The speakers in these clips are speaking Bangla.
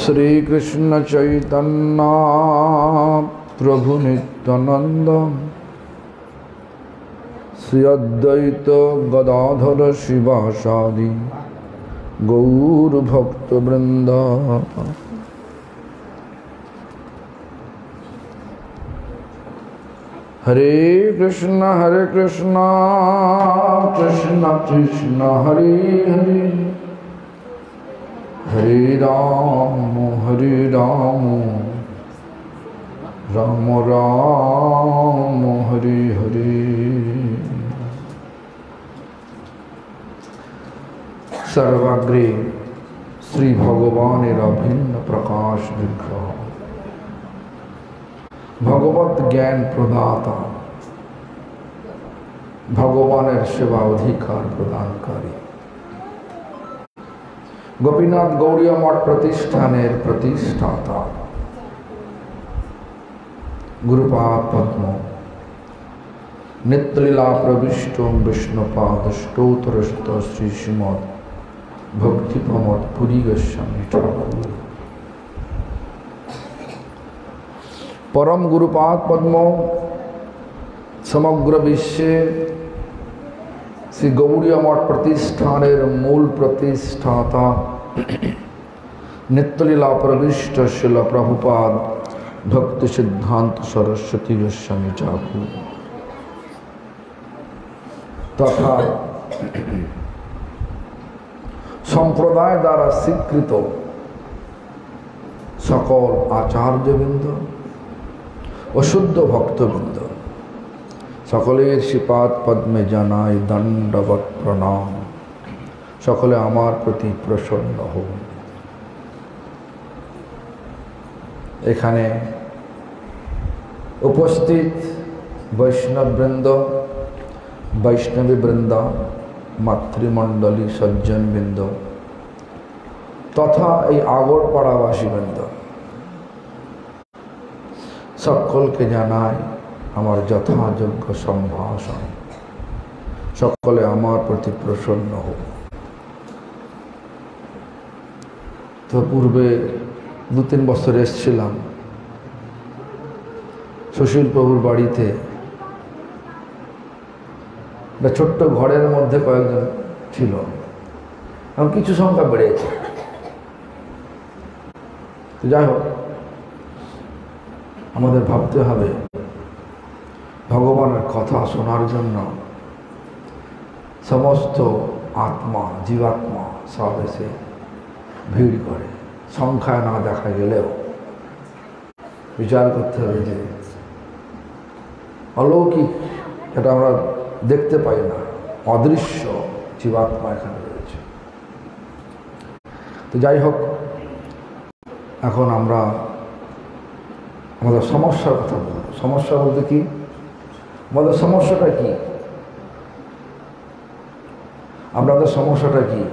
श्री कृष्ण चैतन्य प्रभु नित्यानंद श्री अद्वैत गदाधर शिवासादि गौर भक्त वृंद। हरे कृष्ण कृष्ण कृष्ण हरे हरे, हरे राम राम राम हरे हरे। सर्वाग्रे श्री भगवानेर अभिन्न प्रकाश विग्रह, भगवत ज्ञान प्रदाता, भगवानेर सेवा अधिकार प्रदानकारी, गोपीनाथ गौड़ीय मठ प्रतिष्ठानेर प्रतिष्ठाता गुरुपाद पद्म नित्यलीला प्रविष्ट विष्णुपाद स्तोत्रस्त श्री श्रीमद् भक्ति प्रमोद पुरी गोस्वामी ठाकुर परम गुरुपाद पद्म समग्र विश्वे श्री गौड़ीय मठ प्रतिष्ठानेर मूल प्रतिष्ठाता नित्यलीला प्रविष्ट शिल प्रभुपाद भक्ति सिद्धांत सरस्वती गोस्वामी ठाकुर तथा सम्प्रदाय द्वारा स्वीकृत सकल आचार्यवृंद और शुद्ध भक्तवृंद सकलेर श्रीपाद पद्मे जानाई दंडवत प्रणाम। सकले आमार प्रति प्रसन्न हो। एखाने उपस्थित वैष्णववृंद, वैष्णवी वृंदा, मातृमंडली, सज्जनवृंद तथा এই আগরপাড়াবাসী বৃন্দ সকলকে জানাই আমার যথাযোগ্য সম্ভাষণ। সকলে আমার প্রতি প্রসন্ন হোক। তো পূর্বে 2-3 বছর এসেছিলাম সুশীল প্রভুর বাড়িতে। ছোট্ট ঘরের মধ্যে কয়েকজন ছিল, এখন কিছু সংখ্যা বেড়েছে। যাই হোক, আমাদের ভাবতে হবে ভগবানের কথা শোনার জন্য সমস্ত আত্মা, জীবাত্মা সব এসে ভিড় করে। সংখ্যায় না দেখা গেলেও বিচার করতে হবে যে অলৌকিক, এটা আমরা দেখতে পাই না, অদৃশ্য জীবাত্মা এখানে রয়েছে। তো যাই হোক, এখন আমরা আমাদের সমস্যার কথা বলব। সমস্যা বলতে কি? আমাদের সমস্যাটা কি? আপনাদের সমস্যাটা কি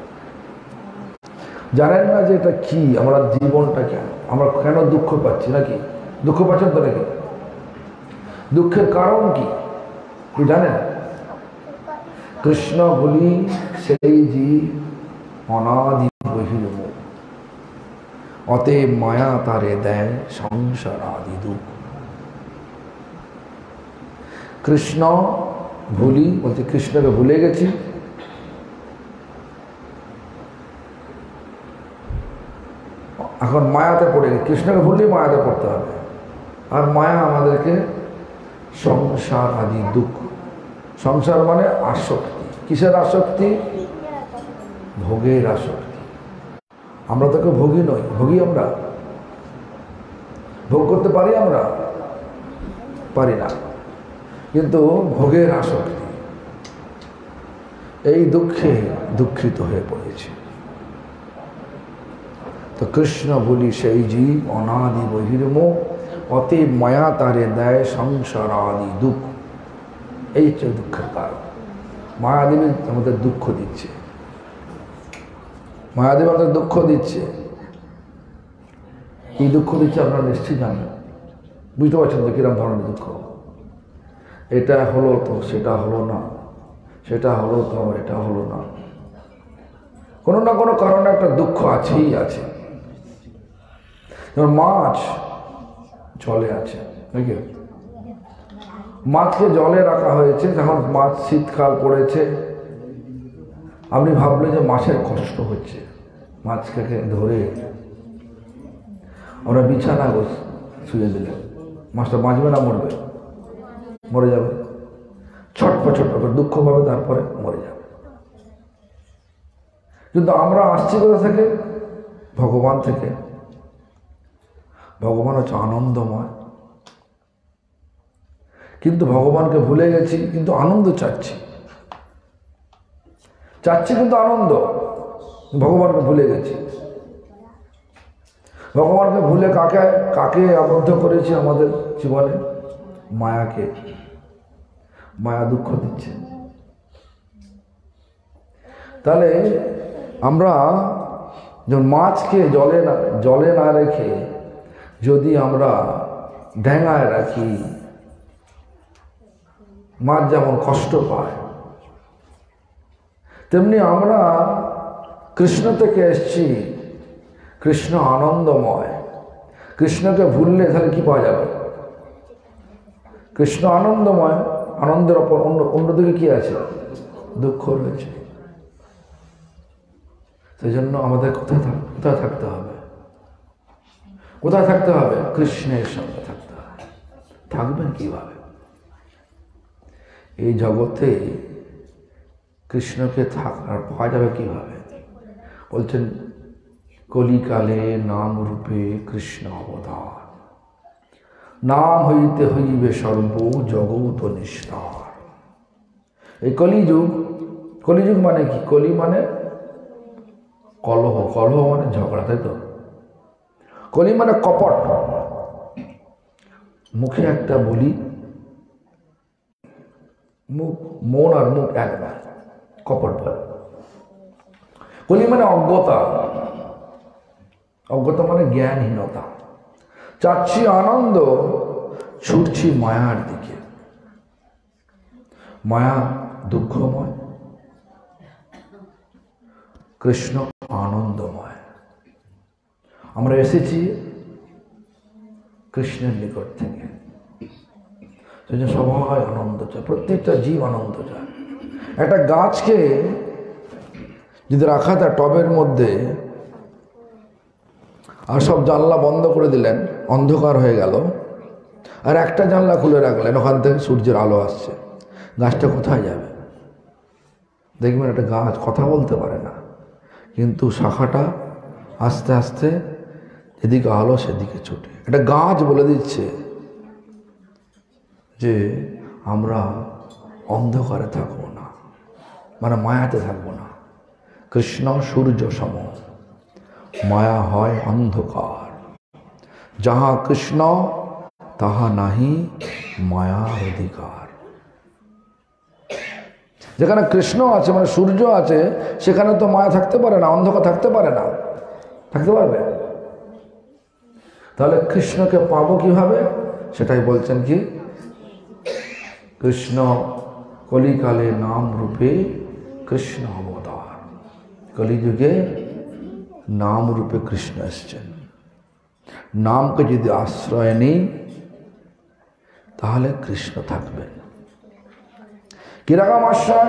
জানেন না যে এটা কি? আমরা জীবনটা কেন, আমরা কেন দুঃখ পাচ্ছি? নাকি দুঃখ পাচ্ছেন তো? নাকি দুঃখের কারণ কি জানেন? কৃষ্ণ বলি সেই জীব অনাদি বহির্মুখ, অতএব মায়া তারে দেয় সংসার আদি দুঃখ। কৃষ্ণ ভুলি বলতে কৃষ্ণকে ভুলে গেছি, এখন মায়াতে পড়ে গেছি। কৃষ্ণকে ভুললেই মায়াতে পড়তে হবে। আর মায়া আমাদেরকে সংসার আদি দুঃখ। সংসার মানে আসক্তি। কিসের আসক্তি? ভোগের আসক্তি। আমরা তো কেউ ভোগী নই। ভোগী আমরা? ভোগ করতে পারি? আমরা পারি না, কিন্তু ভোগের আসক্তি, এই দুঃখে দুঃখিত হয়ে পড়েছে। তো কৃষ্ণ বলি সেই জীব অনাদি বহির্মুখ, অতএব মায়া তারে দেয় সংসার আদি দুঃখ। এই হচ্ছে দুঃখের কারণ। মায়াদেবী আমাদের দুঃখ দিচ্ছে, মায়াদেব আমাদের দুঃখ দিচ্ছে। এই দুঃখ দিচ্ছে আপনারা নিশ্চয়ই জানেন, বুঝতে পারছেন তো কিরম ধরনের দুঃখ। এটা হলো তো সেটা হলো না, সেটা হলো তো এটা হলো না। কোনো না কোনো কারণে একটা দুঃখ আছেই আছে। যেমন মাছ জলে আছে, নাকি? মাছকে জলে রাখা হয়েছে, যখন মাছ শীতকাল পড়েছে, আপনি ভাবলেন যে মাছের কষ্ট হচ্ছে, মাছকে ধরে আমরা বিছানা শুয়ে দিলেন, মাছটা বাঁচবে না মরবে? মরে যাবে। ছটপট ছটপট করে দুঃখ পাবে, তারপরে মরে যাবে। কিন্তু আমরা আসছি কোথা থেকে? ভগবান থেকে। ভগবান হচ্ছে আনন্দময়, কিন্তু ভগবানকে ভুলে গেছি, কিন্তু আনন্দ চাচ্ছি কিন্তু আনন্দ, ভগবানকে ভুলে গেছি। ভগবানকে ভুলে কাকে কাকে আবদ্ধ করেছি আমাদের জীবনে? মায়াকে। মায়া দুঃখ দিচ্ছে। তাহলে আমরা যেমন মাছকে জলে না রেখে যদি আমরা ডেঙায় রাখি, মাছ যেমন কষ্ট পায়, তেমনি আমরা কৃষ্ণ থেকে এসছি। কৃষ্ণ আনন্দময়। কৃষ্ণকে ভুললে তাহলে কি পাওয়া যাবে? কৃষ্ণ আনন্দময়, আনন্দের অপর অন্যদিকে কি আছে? দুঃখ রয়েছে। সেই জন্য আমাদের কোথায় থাকতে হবে? কোথায় থাকতে হবে? কৃষ্ণের সঙ্গে থাকতে হবে। থাকবেন কিভাবে? এই জগতে কৃষ্ণকে পাওয়া যাবে কিভাবে? বলছেন কলিকালে নাম রূপে কৃষ্ণ অবতার, নাম হইতে হইবে সর্ব জগৎ নিষ্ঠার। এই কলিযুগ মানে কি? কলি মানে কলহ, কলহ মানে ঝগড়া, তাই তো? কলি মানে কপট। মুখে একটা বলি, মন আর মুখ এক না, কপট বলে। কলি মানে অজ্ঞতা। অজ্ঞতা মানে জ্ঞানহীনতা। চাচ্ছি আনন্দ, ছুটছি মায়ার দিকে। মায়া দুঃখময়, কৃষ্ণ আনন্দময়। আমরা এসেছি কৃষ্ণের নিকট থেকে। সেজন্য সবাই আনন্দ চায়, প্রত্যেকটা জীব আনন্দ চায়। একটা গাছকে যদি রাখা যায় টবের মধ্যে, আর সব জানলা বন্ধ করে দিলেন, অন্ধকার হয়ে গেল, আর একটা জানলা খুলে রাখলেন, ওখান থেকে সূর্যের আলো আসছে, গাছটা কোথায় যাবে? দেখবেন একটা গাছ কথা বলতে পারে না, কিন্তু শাখাটা আস্তে আস্তে এদিকে আলো সেদিকে ছুটে। একটা গাছ বলে দিচ্ছে যে আমরা অন্ধকারে থাকবো না, মানে মায়াতে থাকবো না। কৃষ্ণ সূর্য সম, মায়া হয় অন্ধকার। যাহা কৃষ্ণ তাহা নাহি মায়ার অধিকার। যেখানে কৃষ্ণ আছে মানে সূর্য আছে, সেখানে তো মায়া থাকতে পারে না, অন্ধকার থাকতে পারে না। থাকতে পারবে? তাহলে কৃষ্ণকে পাবো কিভাবে? সেটাই বলছেন কি, কৃষ্ণ কলিকালে নাম রূপে কৃষ্ণ অবতার। কলিযুগে নাম রূপে কৃষ্ণ এসছেন। নামকে যদি আশ্রয় নেই তাহলে কৃষ্ণ থাকবেন। কিরকম আশ্রয়?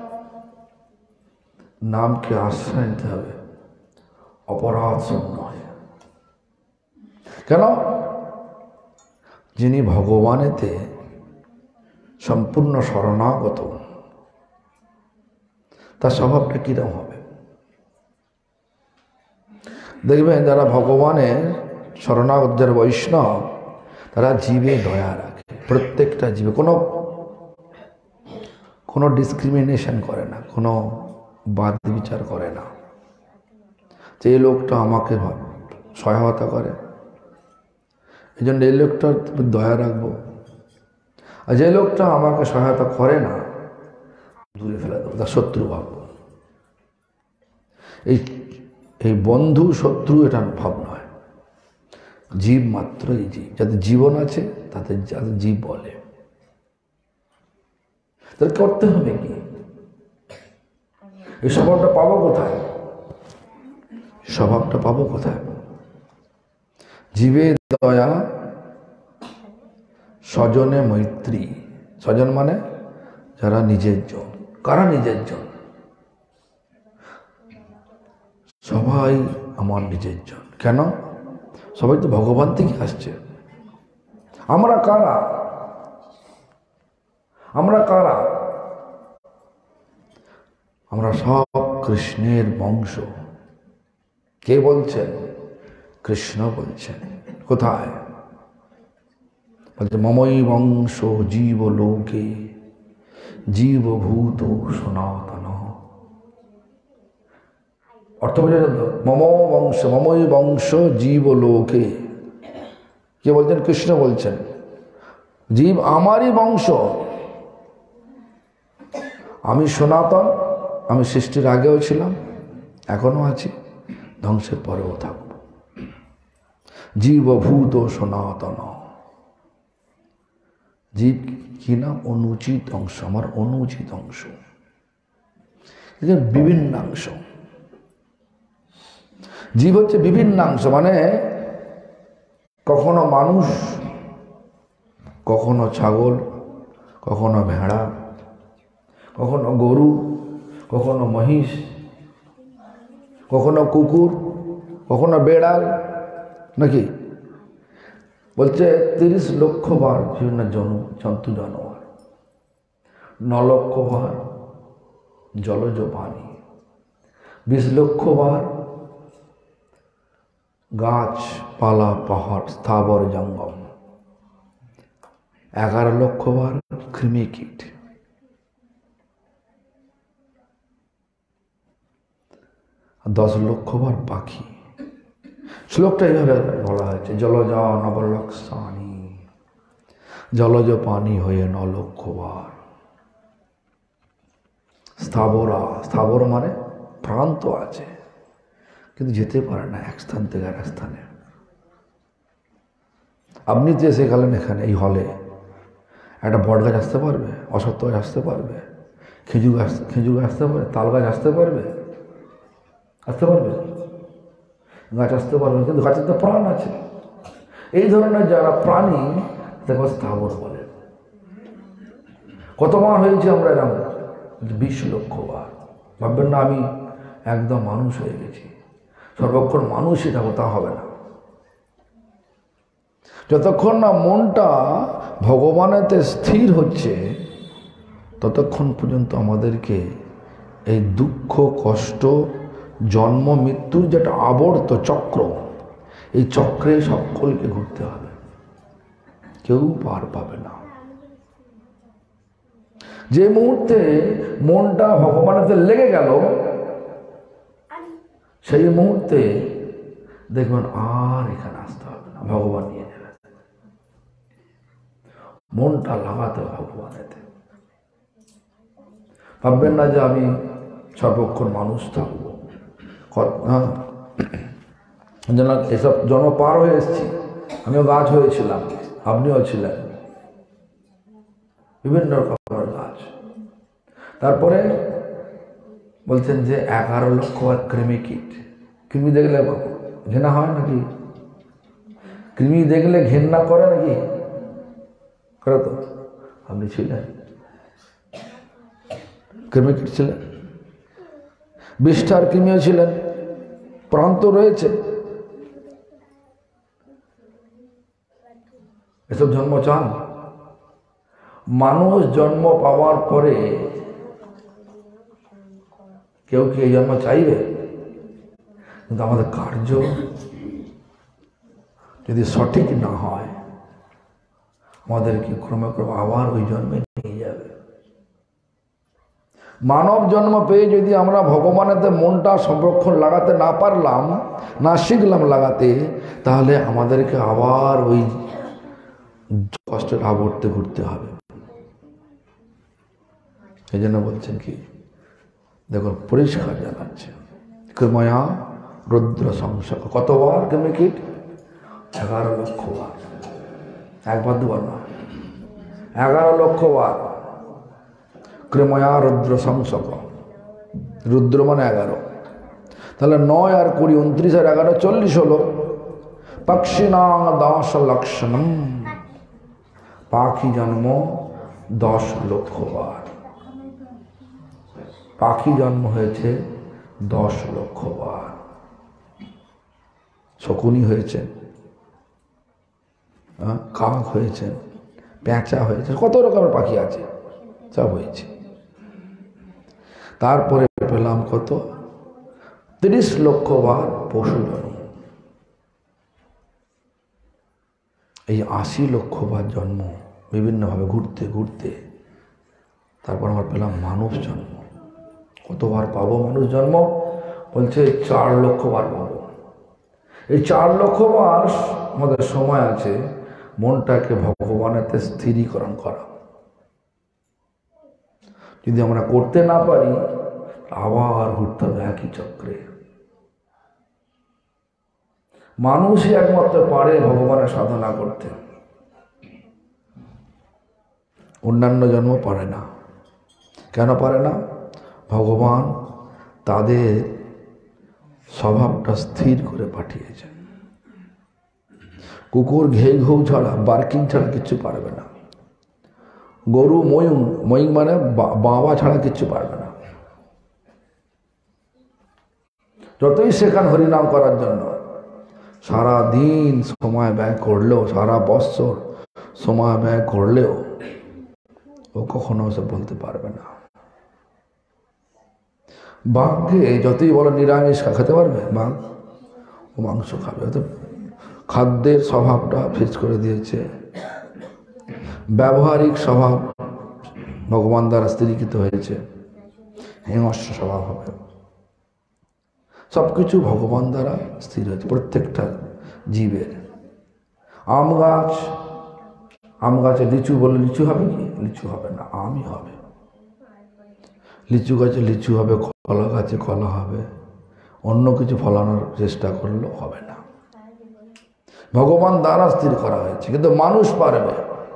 নামকে আশ্রয় নিতে হবে, অপরাধ শূন্য হয়ে। কেন? যিনি ভগবানেতে সম্পূর্ণ শরণাগত, তার স্বভাবটা কিরকম হবে? দেখবেন যারা ভগবানের শরণাগত, যারা বৈষ্ণব, তারা জীবে দয়া রাখে। প্রত্যেকটা জীবে কোনো ডিসক্রিমিনেশন করে না, কোনো বাদ বিচার করে না যে এই লোকটা আমাকে সহায়তা করে, এই জন্য এই লোকটার দয়া রাখবো, আর যে লোকটা আমাকে সহায়তা করে না দূরে ফেলে দেবো, তার শত্রু ভাববো। এই বন্ধু শত্রু এটা ভাব নয়। জীব মাত্রই জীব, যাদের জীবন আছে তাদের জীব বলে। তাহলে করতে হবে কি? এই স্বভাবটা পাবো কোথায়? স্বভাবটা পাবো কোথায়? জীবে দয়া স্বজনে মৈত্রী। স্বজন মানে যারা নিজের জন। কারা নিজের জন? সবাই আমার নিজের জন। কেন? সবাই তো ভগবান থেকে আসছে। আমরা কারা? আমরা কারা? আমরা সব কৃষ্ণের বংশ। কে বলছেন? কৃষ্ণ বলছেন। কোথায়? বলছে মমই বংশ জীব লোকে জীবভূত সনাতন। অর্থ বুঝেছেন তো? মম বংশ, মমই বংশ জীব লোকে। কে বলছেন? কৃষ্ণ বলছেন। জীব আমারই বংশ। আমি সনাতন। আমি সৃষ্টির আগেও ছিলাম, এখনো আছি, ধ্বংসের পরেও থাকব। জীবভূত সনাতন। জীব কি না? অনুচিত অংশ, আমার অনুচিত অংশ, বিভিন্নাংশ। জীব হচ্ছে বিভিন্নাংশ, মানে কখনো মানুষ, কখনো ছাগল, কখনো ভেড়া, কখনো গরু, কখনো মহিষ, কখনো কুকুর, কখনো বেড়াল, নাকি? বলছে 30 লক্ষ বার বিভিন্ন জন্তু জানোয়ার, 9 লক্ষ বার জলজ প্রাণী, 20 লক্ষ বার গাছপালা পাহাড় স্থাবর জঙ্গম, 11 লক্ষ বার কৃমিকীট, 10 লক্ষ বার পাখি। শ্লোকটা এইভাবে বলা হয়েছে, জলজ নবলক্ষাণী, জলজ পানি হয়ে 9 লক্ষ বার। স্থাবরা, স্থাবর মানে প্রান্ত আছে কিন্তু যেতে পারে না এক স্থান থেকে আর এক স্থানে। আপনি যে এসে গেলেন এখানে এই হলে, একটা বট গাছ আসতে পারবে? অসত্য গাছ আসতে পারবে? খেজুর গাছ আসতে পারবে? তাল গাছ আসতে পারবে? আসতে পারবে? গাছ আসতে পারবে, কিন্তু গাছের তো প্রাণ আছে। এই ধরনের যারা প্রাণী তাকে স্থাবর বলে। কতবার হয়েছে আমরা এরকম? 20 লক্ষ বার। ভাববেন না আমি একদম মানুষ হয়ে গেছি, সর্বক্ষণ মানুষই থাকবো, তা হবে না। যতক্ষণ না মনটা ভগবানেতে স্থির হচ্ছে ততক্ষণ পর্যন্ত আমাদেরকে এই দুঃখ কষ্ট জন্ম মৃত্যুর যেটা আবর্ত চক্র, এই চক্রে সকলকে ঘুরতে হবে, কেউ পার পাবে না। যে মুহূর্তে মনটা ভগবানেতে লেগে গেল সেই মুহূর্তে দেখবেন আর এখানে আসতে হবে না, ভগবান নিয়ে যাবে। মনটা লাগাতে ভগবানেতে। ভাববেন না যে আমি সর্বক্ষণ মানুষ থাকবো। হ্যাঁ, এসব জন্ম পার হয়ে এসেছি। আমিও গাছ হয়েছিলাম, আপনিও ছিলেন, বিভিন্ন রকমের গাছ। তারপরে বলছেন যে 11 লক্ষ আর কৃমিকীট। কৃমি দেখলে ঘৃণা হয় নাকি? কৃমি দেখলে ঘৃণা করে নাকি? করে তো। আপনি ছিলেন, কৃমিকীট ছিলেন, বিষ্ঠার কৃমিও ছিলেন, প্রান্ত রয়েছে। এসব জন্ম চান? মানুষ জন্ম পাওয়ার পরে কেউ কি এই জন্ম চাইবে? কিন্তু আমাদের কার্য যদি সঠিক না হয় আমাদেরকে ক্রমে ক্রমে আবার ওই জন্মে নিয়ে যাবে। মানব জন্ম পেয়ে যদি আমরা ভগবানেতে মনটা সংরক্ষণ লাগাতে না পারলাম, না শিখলাম লাগাতে, তাহলে আমাদেরকে আবার ওই কষ্টের আবর্তে ঘুরতে হবে। এই জন্য বলছেন কি, দেখুন পরিষ্কার জানাচ্ছে, কৃময়া রুদ্র সংসর্গ। কতবার কৃমিকীট? 11 লক্ষ বার। একবার দুবার না, 11 লক্ষ বার। কৃময়া রুদ্র সংসর্গ। রুদ্র মানে 11, তাহলে 9 আর 20 29 আর 11 40 হলো। पक्षिणां 10 लक्षणम, पाखी जन्म 10 লক্ষ বার। পাখি জন্ম হয়েছে 10 লক্ষ বার। শকুনি হয়েছে, কাক হয়েছে, পেঁচা হয়েছে, কত রকমের পাখি আছে, সব হয়েছে। তারপরে পেলাম কত, 30 লক্ষ বার পশু জন্ম। এই 80 লক্ষ বার জন্ম বিভিন্নভাবে ঘুরতে ঘুরতে তারপর আমার পেলাম মানুষ জন্ম। কতবার পাবো মানুষ জন্ম? বলছে 4 লক্ষ বার পাবো। এই 4 লক্ষ বার আমাদের সময় আছে মনটাকে ভগবানেতে স্থিরীকরণ করা। যদি আমরা করতে না পারি আবার ঘুরতে হবে একই চক্রে। মানুষই একমাত্র পারে ভগবানের সাধনা করতে, অন্যান্য জন্ম পারে না। কেন পারে না? ভগবান তাদের স্বভাবটা স্থির করে পাঠিয়েছেন। কুকুর ঘেউ ঘেউ ছাড়া, বার্কিং ছাড়া কিচ্ছু পারবে না। গরু ময়ূং, ময়ূং মানে বাবা ছাড়া কিচ্ছু পারবে না। যতই শেখান হরিনাম করার জন্য, সারা দিন সময় ব্যয় করলেও, সারা বৎসর সময় ব্যয় করলেও ও কখনো সে বলতে পারবে না। বাঘকে যতই বলো নিরামিষ খেতে পারবে, বাঘ ও মাংস খাবে। তো খাদ্যের স্বভাবটা ফিক্স করে দিয়েছে। ব্যবহারিক স্বভাব ভগবান দ্বারা স্থিরীকৃত হয়েছে, হিংস্র স্বভাব হবে। সব কিছু ভগবান দ্বারা স্থির হয়েছে প্রত্যেকটা জীবের। আম গাছ, আম গাছে লিচু বলে লিচু হবে কি? লিচু হবে না, আমই হবে। লিচু গাছে লিচু হবে, কলা গাছে কলা হবে। অন্য কিছু ফলানোর চেষ্টা করলেও হবে না, ভগবান দ্বারা স্থির করা হয়েছে। কিন্তু মানুষ পারবে।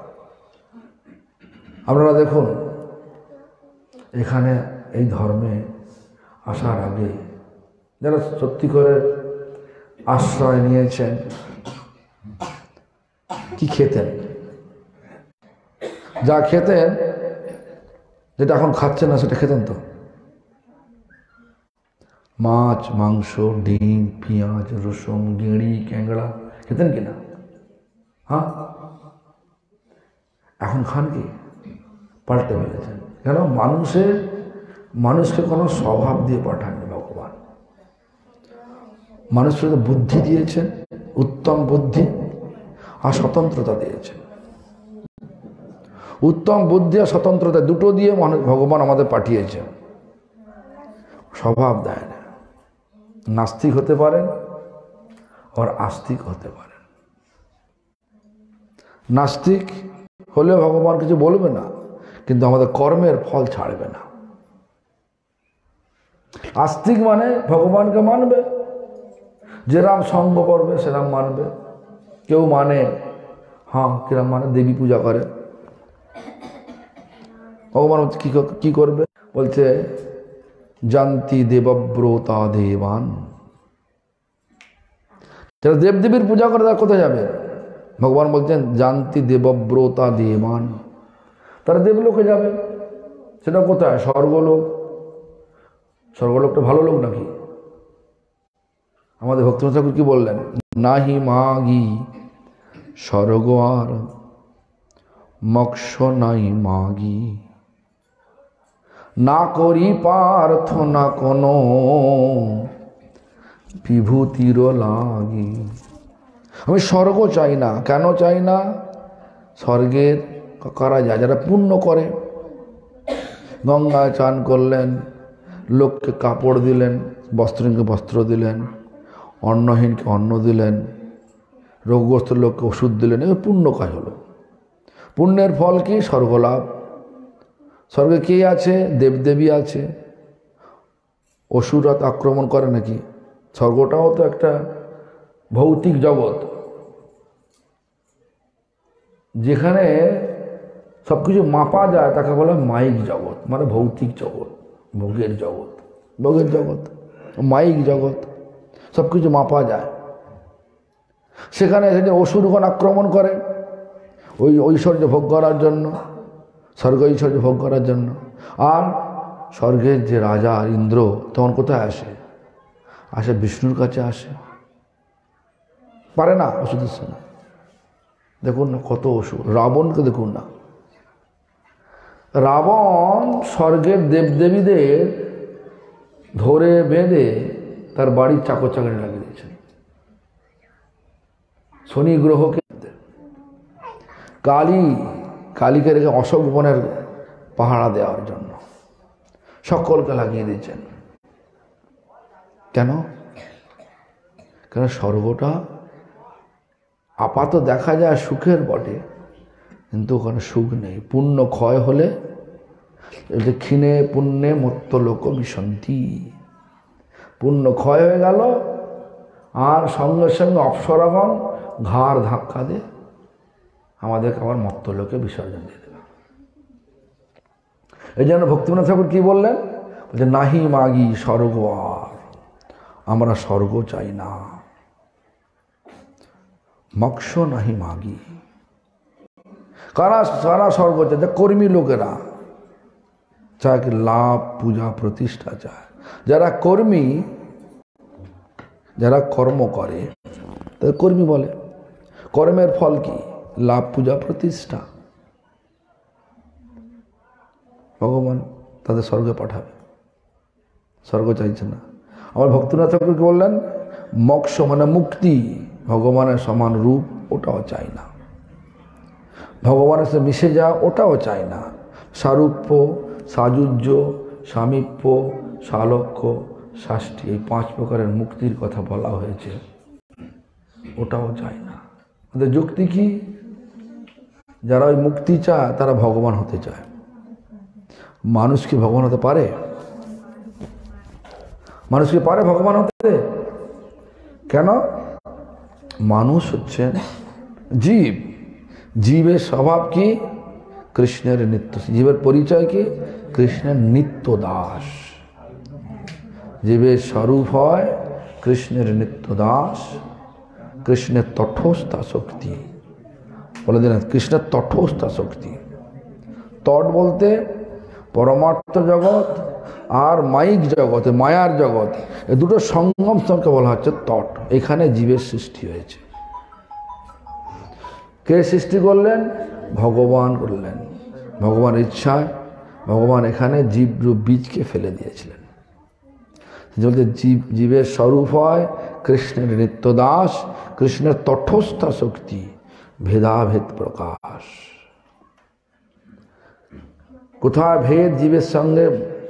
আপনারা দেখুন, এখানে এই ধর্মে আসার আগে যারা সত্যি করে আশ্রয় নিয়েছেন, কি খেতেন? যা খেতেন, যেটা এখন খাচ্ছেন না সেটা খেতেন তো? মাছ, মাংস, ডিম, পেঁয়াজ, রসুন, গেঁড়ি, ক্যাংড়া খেতেন কিনা? হ্যাঁ, এখন খান কি? পাল্টে ফেলেছেন। কেন? মানুষকে কোনো স্বভাব দিয়ে পাঠাননি ভগবান। মানুষকে বুদ্ধি দিয়েছেন, উত্তম বুদ্ধি আর স্বতন্ত্রতা দিয়েছেন। উত্তম বুদ্ধি আর স্বতন্ত্রতা দুটো দিয়ে ভগবান আমাদের পাঠিয়েছেন, স্বভাব দেয় না। নাস্তিক হতে পারেন আর আস্তিক হতে পারেন। নাস্তিক হলে ভগবান কিছু বলবে না, কিন্তু আমাদের কর্মের ফল ছাড়বে না। আস্তিক মানে ভগবানকে মানবে, যেরাম সঙ্গ করবে সেরাম মানবে। কেউ মানে, হ্যাঁ কিরাম মানে, দেবী পূজা করে। ভগবান কি করবে? বলছে জান্তি দেবব্রতা দেবান। যারা দেবদেবীর পূজা করে তারা কোথায় যাবে? ভগবান বলছেন জান্তি দেবব্রতা দেবান, তারা দেবলোকে যাবে। সেটা কোথায়? স্বর্গলোক। স্বর্গলোকটা ভালো লোক নাকি? আমাদের ভক্তিনাথ ঠাকুর কি বললেন? নাহি মাগি স্বর্গ আর মোক্ষ নাই মাগি, না করি প্রার্থনা কোনো বিভূতির লাগি। আমি স্বর্গ চাই না। কেন চাই না? স্বর্গের কারা যায়? যারা পুণ্য করে। গঙ্গায় চান করলেন, লোককে কাপড় দিলেন, বস্ত্রহীনকে বস্ত্র দিলেন, অন্নহীনকে অন্ন দিলেন, রোগগ্রস্ত লোককে ওষুধ দিলেন। এগুলো পুণ্য কাজ হলো। পুণ্যের ফল কি? স্বর্গলাভ। স্বর্গে কে আছে? দেবদেবী আছে। অসুররা আক্রমণ করে নাকি? স্বর্গটাও তো একটা ভৌতিক জগৎ, যেখানে সব কিছু মাপা যায়। তাকে বলে মাইক জগৎ, মানে ভৌতিক জগৎ, ভোগের জগৎ। ভোগের জগৎ, মাইক জগৎ, সব কিছু মাপা যায়। সেখানে এসে অসুরগণ আক্রমণ করে ওই ঐশ্বর্য ভোগ করার জন্য, স্বর্গ ঐশ্বর্য ভোগ করার জন্য। আর স্বর্গের যে রাজা ইন্দ্র তখন কোথায় আসে? আসে বিষ্ণুর কাছে আসে, পারে না ওষুধের সময়। দেখুন না কত অসুর। রাবণকে দেখুন না, রাবণ স্বর্গের দেবদেবীদের ধরে বেঁধে তার বাড়ির চাকর চাকরি লাগিয়ে দিয়েছেন। শনি গ্রহকে, কালীকে রেখে অশোক বনের পাহারা দেওয়ার জন্য সকলকে লাগিয়ে দিয়েছেন। কেন? কেন স্বর্গটা আপাত দেখা যায় সুখের বটে, কিন্তু ওখানে সুখ নেই। পুণ্য ক্ষয় হলে ক্ষীণে পুণ্যে মত্তলোক বিশন্তি, পুণ্য ক্ষয় হয়ে গেল আর সঙ্গে সঙ্গে অপ্সরাগণ ঘাড় ধাক্কা দিয়ে আমাদেরকে আবার মত্তলোকে বিসর্জন দিয়ে দেবে। এই জন্য ভক্তিবিনোদ ঠাকুর কি বললেন? বলছে নাহি মাগি স্বর্গ, আর আমরা স্বর্গ চাই না। মোক্ষ নাহি মাগি। কারা স্বর্গ চায়? কর্মী লোকেরা চায় কি লাভ, পূজা, প্রতিষ্ঠা চায়। যারা কর্মী, যারা কর্ম করে তাদের কর্মী বলে। কর্মের ফল কি? লাভ, পূজা, প্রতিষ্ঠা। ভগবান তাদের স্বর্গে পাঠাবে, স্বর্গ চাইছে না। আমার ভক্তিনাথ ঠাকুর কি বললেন? মোক্ষ মানে মুক্তি, ভগবানের সমান রূপ, ওটাও চাই না। ভগবানের সাথে মিশে যা, ওটাও চাই না। সারূপ্য, সাযুজ্য, সামীপ্য, সালক্ষ্য, শাষ্টি, এই 5 প্রকারের মুক্তির কথা বলা হয়েছে, ওটাও চাই না। ওদের যুক্তি কি? যারা ওই মুক্তি চায় তারা ভগবান হতে চায়। মানুষ কি ভগবান হতে পারে? মানুষ কি পারে ভগবান হতে? কেন? মানুষ হচ্ছেন জীব। জীবের স্বভাব কি? কৃষ্ণের নিত্য। জীবের পরিচয় কি? কৃষ্ণের নিত্য দাস। জীবের স্বরূপ হয় কৃষ্ণের নিত্য দাস, কৃষ্ণের তটস্থা শক্তি। বলে দিলেন কৃষ্ণের তটস্থা শক্তি। তট বলতে পরমার্থ জগৎ আর মাইক জগৎ, মায়ার জগৎ, এই দুটো সঙ্গম স্তরকে বলা হচ্ছে তট। এখানে জীবের সৃষ্টি হয়েছে। কে সৃষ্টি করলেন? ভগবান করলেন। ভগবানের ইচ্ছায় ভগবান এখানে জীবরূপ বীজকে ফেলে দিয়েছিলেন। বলতে জীবের স্বরূপ হয় কৃষ্ণের নিত্য দাস, কৃষ্ণের তটস্থা শক্তি, ভেদাভেদ প্রকাশ। কোথায় ভেদ জীবের সঙ্গে?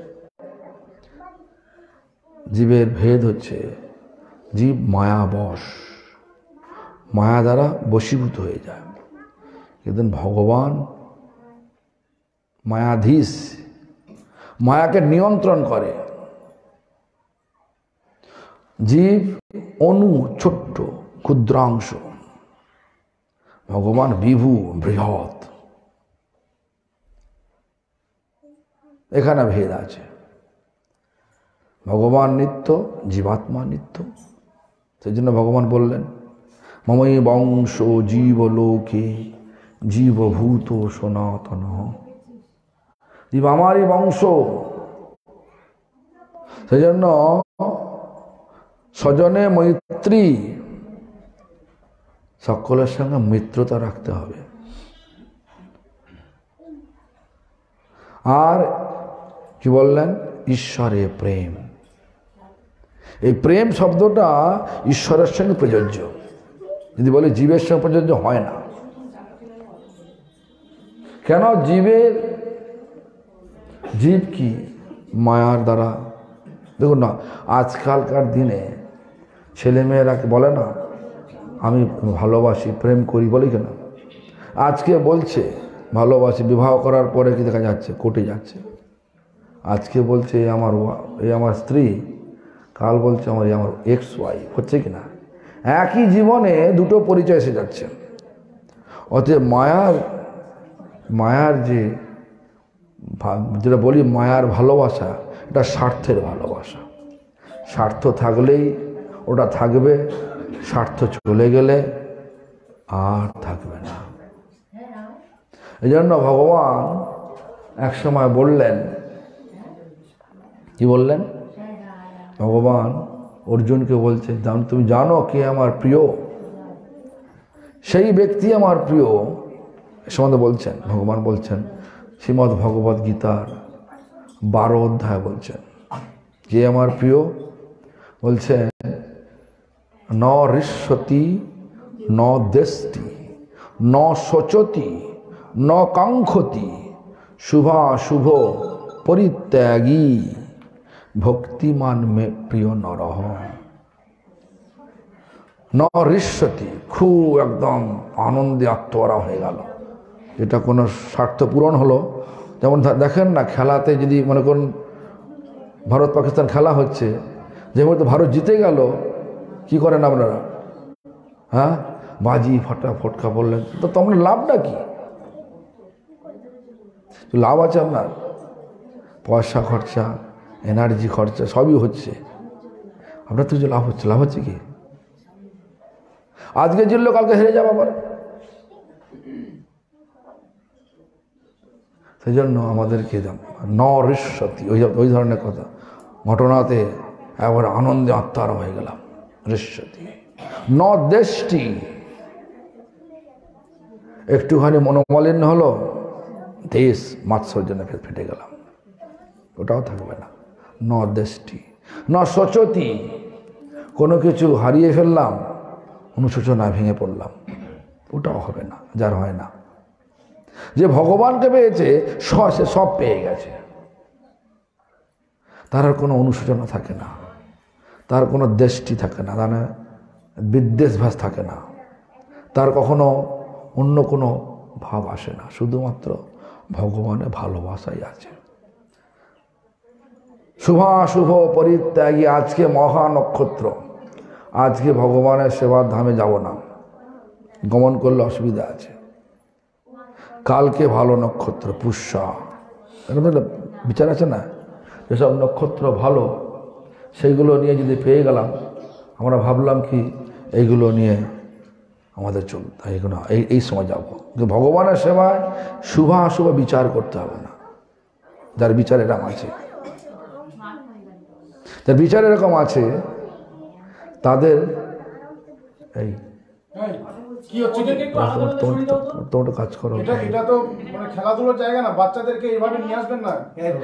জীবের ভেদ হচ্ছে জীব মায়াবশ, মায়া দ্বারা বশীভূত হয়ে যায়। কিন্তু ভগবান মায়াধীশ, মায়াকে নিয়ন্ত্রণ করে। জীব অণু, ছোট্ট ক্ষুদ্রাংশ, ভগবান বিভু, বৃহৎ। এখানে ভেদ আছে। ভগবান নিত্য, জীবাত্মা নিত্য। সেই জন্য ভগবান বললেন মমই বংশ জীবলোকে জীবভূত সনাতন। জীব আমারই বংশ। সেই জন্য স্বজনে মৈত্রী, সকলের সঙ্গে মিত্রতা রাখতে হবে। আর কি বললেন? ঈশ্বরে প্রেম। এই প্রেম শব্দটা ঈশ্বরের সঙ্গে প্রযোজ্য। যদি বলে জীবের সঙ্গে প্রযোজ্য হয় না। কেন? জীব কি মায়ার দ্বারা। দেখুন না, আজকালকার দিনে ছেলেমেয়েরা বলে না আমি ভালোবাসি, প্রেম করি, বলি কেন? আজকে বলছে ভালোবাসি, বিবাহ করার পরে কি দেখা যাচ্ছে? কোর্টে যাচ্ছে। আজকে বলছে এই আমার স্ত্রী, কাল বলছে আমার এক্স ওয়াইফ। হচ্ছে কি না? একই জীবনে দুটো পরিচয় এসে যাচ্ছে। অতএব মায়ার যেটা বলি মায়ার ভালোবাসা, এটা স্বার্থের ভালোবাসা। স্বার্থ থাকলেই ওটা থাকবে, স্বার্থ চলে গেলে আর থাকবে না। এই জন্য ভগবান এক সময় বললেন, কি বললেন? ভগবান অর্জুনকে বলছে, তুমি জানো কে আমার প্রিয়? সেই ব্যক্তি আমার প্রিয় সম্বন্ধে বলছেন। ভগবান বলছেন শ্রীমদ্ ভগবদ গীতার 12 অধ্যায় বলছেন, কে আমার প্রিয়? বলছেন ন ঋষ্যতি ন দেষ্টি ন শোচতি ন কাঙ্ক্ষতি শুভাশুভ পরিত্যাগী ভক্তিমান মে প্রিয় নরহ। ন ঋষ্যতি, খুব একদম আনন্দে আত্মহারা হয়ে গেল, এটা কোনো স্বার্থ পূরণ হলো। যেমন দেখেন না, খেলাতে যদি মনে করুন ভারত পাকিস্তান খেলা হচ্ছে, যে মুহূর্তে ভারত জিতে গেল, কি করেন আপনারা? হ্যাঁ, বাজি ফটকা বললেন, তো আপনার লাভটা কি? লাভ আছে আপনার, পয়সা খরচা, এনার্জি খরচা সবই হচ্ছে, আপনার তো কিছু লাভ হচ্ছে? লাভ হচ্ছে কি? আজকে জিতলো, কালকে হেরে যাবো আবার। সেই জন্য আমাদেরকে ন ঋষ্যতি, ওই ধরনের কথা, ঘটনাতে একবার আনন্দে আত্মারা হয়ে গেলাম। ঋষ্যতি ন দেষ্টি, একটুখানি মনোমালিন্য হলো, দেশ মাৎসর্জনে ফেটে গেলাম, ওটাও থাকবে না। ন দেষ্টি ন শোচতি, কোনো কিছু হারিয়ে ফেললাম, অনুশোচনায় ভেঙে পড়লাম, ওটাও হবে না, যার হয় না। যে ভগবানকে পেয়েছে সে সব পেয়ে গেছে, তার আর কোনো অনুশোচনা থাকে না, তার কোনো দেষ্টি থাকে না, তার বিদ্বেষভাস থাকে না, তার কখনো অন্য কোনো ভাব আসে না, শুধুমাত্র ভগবানের ভালোবাসাই আছে। শুভাশুভ পরিত্যাগী, আজকে মহা নক্ষত্র, আজকে ভগবানের সেবার ধামে যাব না, গমন করলে অসুবিধা আছে। কালকে ভালো নক্ষত্র পুষ্যা, বিচার আছে না, যেসব নক্ষত্র ভালো সেইগুলো নিয়ে যদি পেয়ে গেলাম, আমরা ভাবলাম কি এইগুলো নিয়ে আমাদের চলতে, এইগুলো এই সময় যাব। কিন্তু ভগবানের সেবায় শুভাশুভ বিচার করতে হবে না। যার বিচার এরকম আছে, যার বিচার এরকম আছে, তাদের এই কি হচ্ছে তোমরা কাজ করো, এটা তো মানে খেলাধুলার জায়গা না, বাচ্চাদেরকে এইভাবে নিয়ে আসবেন না।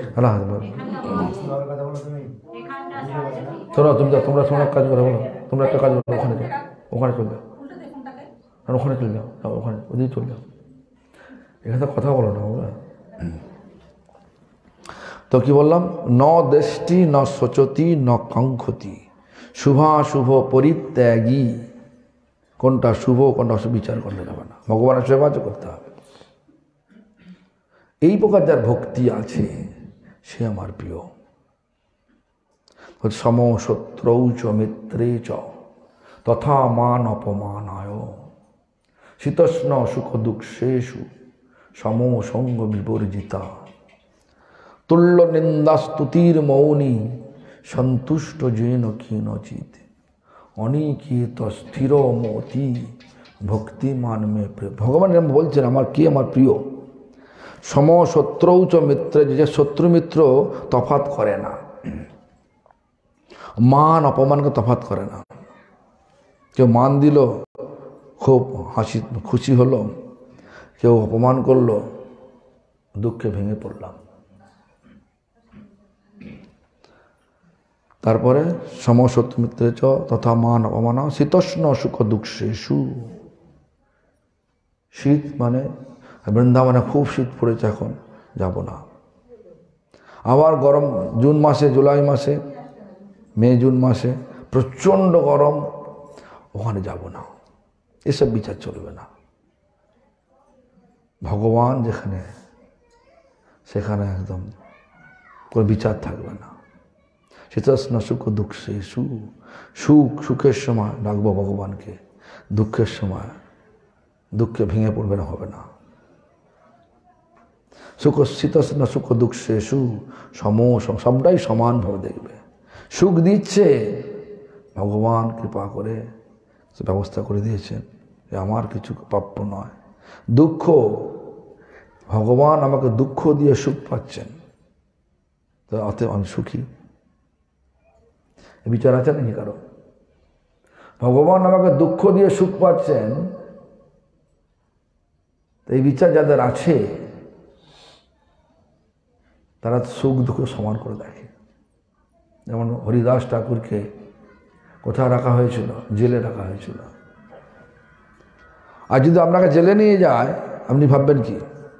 শোনো, তোমরা কাজ করো, বলো তোমরা একটা কাজ করো, ওখানে চলে যাও, ওখানে চলে যাও, ওখানে ওদিকে চলে যাও, এখানে কথা বলো না। তো কি বললাম? ন দেষ্টি ন শোচতি ন কাঙ্ক্ষতি শুভাশুভ পরিত্যাগী, কোনটা শুভ কোনটা অশুভ বিচার করলে যাবে না, ভগবানের সেবা করতে হবে। এই প্রকার যার ভক্তি আছে সে আমার প্রিয়। সম শত্রৌ চ মিত্রে চ তথা মান অপমানায় শীতোষ্ণ সুখ দুঃখেষু সম সঙ্গ বিবর্জিতা তুল্য নিন্দাস্তুতির মৌনী সন্তুষ্ট যেন ক্ষীণচিত অনিকেত স্থির মতি ভক্তিমান মে প্রিয়। ভগবান বলছেন আমার কে আমার প্রিয়। সম শত্রৌ চ মিত্রে, যে শত্রু মিত্র তফাৎ করে না, মান অপমানকে তফাৎ করে না। কেউ মান দিল খুব খুশি হলো, কেউ অপমান করলো দুঃখে ভেঙে পড়লাম। তারপরে সমশত্রু মিত্রে চ তথা মান অপমান শীতোষ্ণ সুখ দুঃখেষু। শীত মানে বৃন্দাবনে খুব শীত পড়েছে, এখন যাব না। আবার গরম, জুন মাসে, জুলাই মাসে, মে জুন মাসে প্রচণ্ড গরম, ওখানে যাব না। এসব বিচার চলবে না। ভগবান যেখানে, সেখানে একদম কোনো বিচার থাকবে না। শীতোষ্ণ সুখ দুঃখেষু, সুখের সময় ডাকবো ভগবানকে, দুঃখের সময় দুঃখে ভেঙে পড়বে না, হবে না। শীতোষ্ণ সুখ দুঃখেষু সবটাই সমানভাবে দেখবে। সুখ দিচ্ছে ভগবান কৃপা করে, ব্যবস্থা করে দিয়েছেন যে আমার কিছু প্রাপ্য নয়। দুঃখ, ভগবান আমাকে দুঃখ দিয়ে সুখ পাচ্ছেন, তো অতএব আমি সুখী। বিচার আছে নাকি কারো? ভগবান আমাকে দুঃখ দিয়ে সুখ পাচ্ছেন, এই বিচার যাদের আছে তারা সুখ দুঃখ সমান করে দেখে। যেমন হরিদাস ঠাকুরকে কোথায় রাখা হয়েছিল? জেলে রাখা হয়েছিল। আর যদি আপনাকে জেলে নিয়ে যায়, আপনি ভাববেন কি?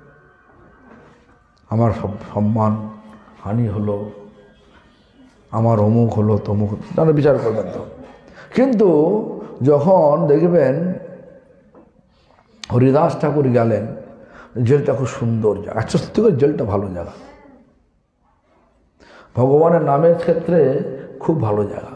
আমার সম্মান হানি হলো, আমার অমুক হলো, তমুক হলো, তাহলে বিচার করবেন তো। কিন্তু যখন দেখবেন হরিদাস ঠাকুর গেলেন, জেলটা খুব সুন্দর জায়গা, আচ্ছা সত্যি করে জেলটা ভালো জায়গা, ভগবানের নামের ক্ষেত্রে খুব ভালো জায়গা।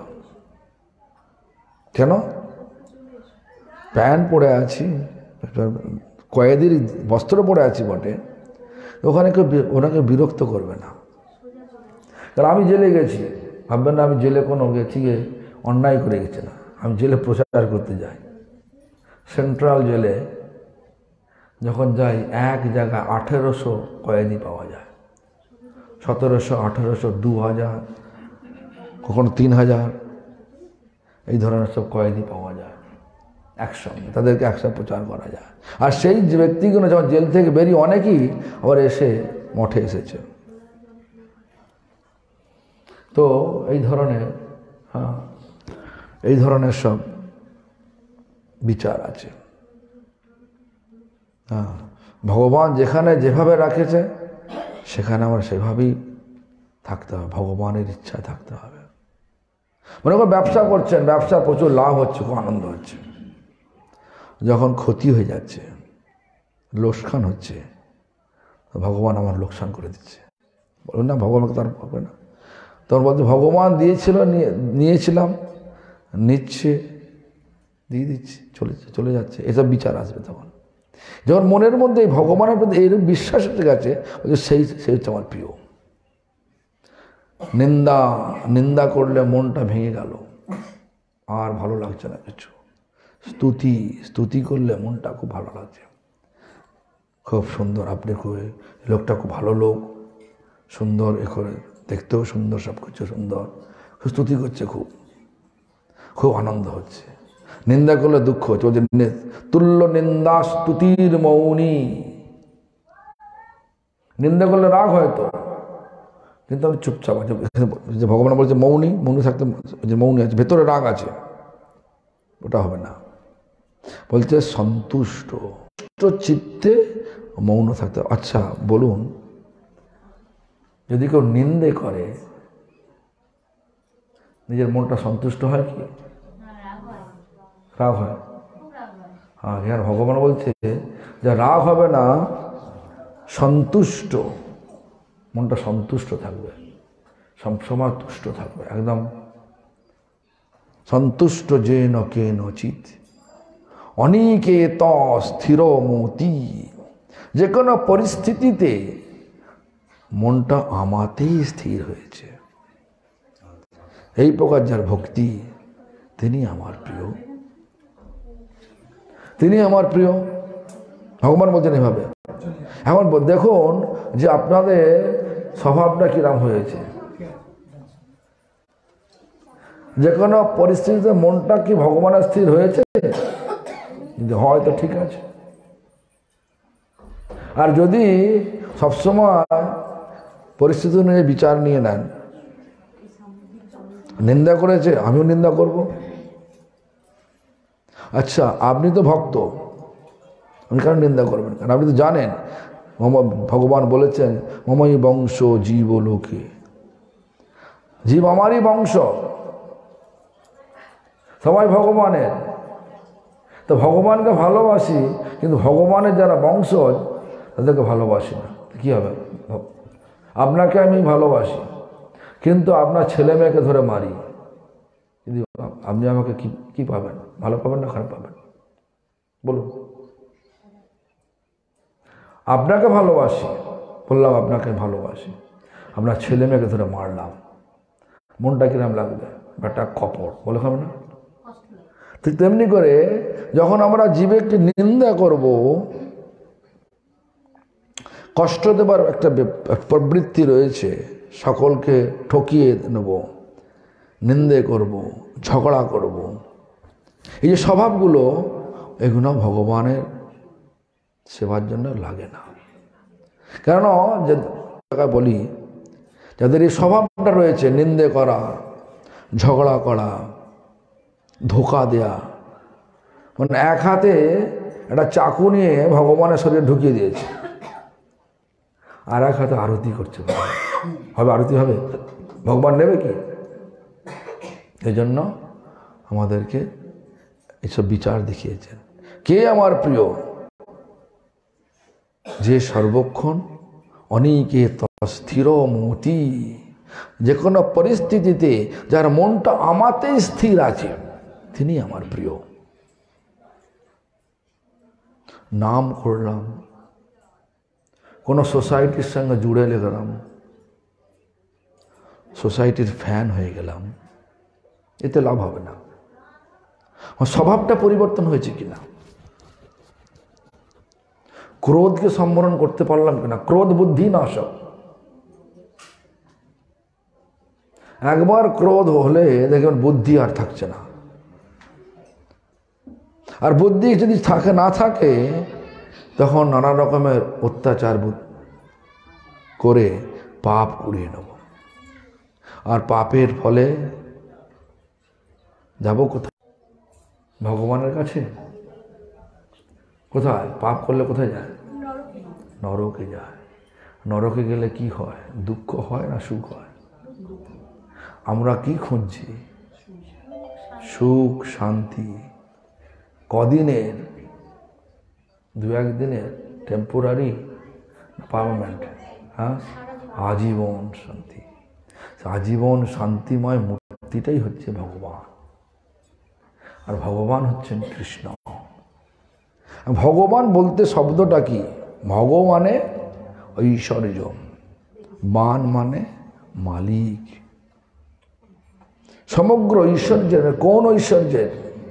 কেন? প্যান্ট পরে আছি, কয়েদির বস্ত্র পরে আছি বটে, ওখানে কেউ ওনাকে বিরক্ত করবে না। কারণ আমি জেলে গেছি, ভাববেন না আমি জেলে কোনো গেছি অন্যায় করে গেছি না, আমি জেলে প্রচার করতে যাই। সেন্ট্রাল জেলে যখন যাই, এক জায়গায় 1800 কয়েদি পাওয়া যায়, 1700, 1800, 2000, কখনো 3000, এই ধরনের সব কয়েদি পাওয়া যায় একসঙ্গে, তাদেরকে একসাথে প্রচার করা যায়। আর সেই যে ব্যক্তিগুলো যখন জেল থেকে বেরিয়ে অনেকেই আবার এসে মঠে এসেছে। তো এই ধরনের এই ধরনের সব বিচার আছে। ভগবান যেখানে যেভাবে রাখেছে সেখানে আমরা সেভাবেই থাকতে হবে, ভগবানের ইচ্ছায় থাকতে হবে। মনে করেন ব্যবসা করছেন, ব্যবসা প্রচুর লাভ হচ্ছে, খুব আনন্দ হচ্ছে, যখন ক্ষতি হয়ে যাচ্ছে, লোকসান হচ্ছে, ভগবান আমার লোকসান করে দিচ্ছে, বলুন না ভগবানকে তার পাবে না? তখন বলতে ভগবান দিয়েছিল, নিয়েছিলাম, নিচ্ছে, দিয়ে দিচ্ছে, চলে যাচ্ছে, এসব বিচার আসবে। তখন যখন মনের মধ্যে ভগবানের প্রতি এই বিশ্বাস হয়ে গেছে, সেই হচ্ছে আমার প্রিয়। নিন্দা করলে মনটা ভেঙে গেল, আর ভালো লাগছে না কিছু। স্তুতি করলে মনটা খুব ভালো লাগছে, খুব সুন্দর, আপনি লোকটা খুব ভালো লোক, সুন্দর, এ করে দেখতেও সুন্দর, সব কিছু সুন্দর, স্তুতি করছে, খুব আনন্দ হচ্ছে। নিন্দা করলে দুঃখ হচ্ছে, ওদের তুল্য নিন্দা স্তুতির মৌনী। নিন্দা করলে রাগ হয়তো, কিন্তু আমি চুপচাপ আছে। যে ভগবান বলছে মৌনী থাকতে, যে মৌনী আছে ভেতরে রাগ আছে, ওটা হবে না। বলছে সন্তুষ্ট চিত্তে মৌন থাকতে। আচ্ছা বলুন, যদি কেউ নিন্দে করে, নিজের মনটা সন্তুষ্ট হয় কি? রাগ হয়। হ্যাঁ, এখানে ভগবান বলছে যে রাগ হবে না, সন্তুষ্ট, মনটা সন্তুষ্ট থাকবে, সবসময় তুষ্ট থাকবে, একদম সন্তুষ্ট যেন কেনচিৎ অনিকেত স্থির মতি। যে কোনো পরিস্থিতিতে মনটা আমাতেই স্থির হয়েছে, এই প্রকার যার ভক্তি, তিনি আমার প্রিয়, তিনি আমার প্রিয়। ভগবান বলছেন এভাবে। এখন দেখুন যে আপনাদের স্বভাবটা কিরম হয়েছে। যে কোনো পরিস্থিতিতে মনটা কি ভগবানের স্থির হয়েছে? হয়তো ঠিক আছে। আর যদি সবসময় পরিস্থিতি অনুযায়ী বিচার নিয়ে নেন, নিন্দা করেছে আমিও নিন্দা করব। আচ্ছা আপনি তো ভক্ত, আপনি কেন নিন্দা করবেন? কারণ আপনি তো জানেন ভগবান বলেছেন মমই বংশ জীব লোকে, জীব আমারই বংশ, সবাই ভগবানের। তো ভগবানকে ভালোবাসি, কিন্তু ভগবানের যারা বংশজ তাদেরকে ভালোবাসি না, কি হবে? আপনাকে আমি ভালোবাসি, কিন্তু আপনার ছেলে মেয়েকে ধরে মারি, কিন্তু আপনি আমাকে কি পাবেন? ভালো পাবেন না খারাপ পাবেন? বলুন। আপনাকে ভালোবাসি, বললাম আপনাকে ভালোবাসি, আপনার ছেলে মেয়েকে ধরে মারলাম, মনটা কিরম লাগবে? বেটা কপট, বলে হবে না? ঠিক তেমনি করে যখন আমরা জীবকে নিন্দা করব, কষ্ট দেবার একটা প্রবৃত্তি রয়েছে, সকলকে ঠকিয়ে নেব, নিন্দে করব, ঝগড়া করব, এই যে স্বভাবগুলো, এগুলো ভগবানের সেবার জন্য লাগে না। কেন যে বলি, যাদের এই স্বভাবটা রয়েছে নিন্দে করা, ঝগড়া করা, ধোকা দেয়া, মানে এক হাতে একটা চাকু নিয়ে ভগবানের শরীরে ঢুকিয়ে দিয়েছে, আর এক হাতে আরতি করছে। হবে আরতি হবে? ভগবান নেবে কি? এই জন্য আমাদেরকে এইসব বিচার দেখিয়েছেন। কে আমার প্রিয়? যে সর্বক্ষণ অনিকেত স্থির মতি, যে কোনো পরিস্থিতিতে যার মনটা আমাতেই স্থির আছে, তিনি আমার প্রিয়। নাম করলাম, কোনো সোসাইটির সঙ্গে জুড়ে গেলাম, সোসাইটির ফ্যান হয়ে গেলাম, এতে লাভ হবে না। স্বভাবটা পরিবর্তন হয়েছে কিনা, ক্রোধকে সম্বরণ করতে পারলাম কিনা। ক্রোধ বুদ্ধি নাশক। একবার ক্রোধ হলে দেখবেন বুদ্ধি আর থাকছে না, আর বুদ্ধি যদি না থাকে তখন নানা রকমের অত্যাচার করে পাপ কুড়িয়ে নেব, আর পাপের ফলে যাব কোথায়? ভগবানের কাছে। কোথায়? পাপ করলে কোথায় যায়? নরকে যায়। নরকে গেলে কি হয়? দুঃখ হয় না সুখ হয়? আমরা কি খুঁজছি? সুখ, শান্তি। কদিনের? দু একদিনের? Temporary, permanent? হ্যাঁ, আজীবন শান্তি। আজীবন শান্তিময় মূর্তিটাই হচ্ছে ভগবান, আর ভগবান হচ্ছেন কৃষ্ণ। ভগবান বলতে শব্দটা কি? ভগ মানে ঐশ্বর্য, বান মানে মালিক। সমগ্র ঐশ্বর্যের, কোন ঐশ্বর্যের?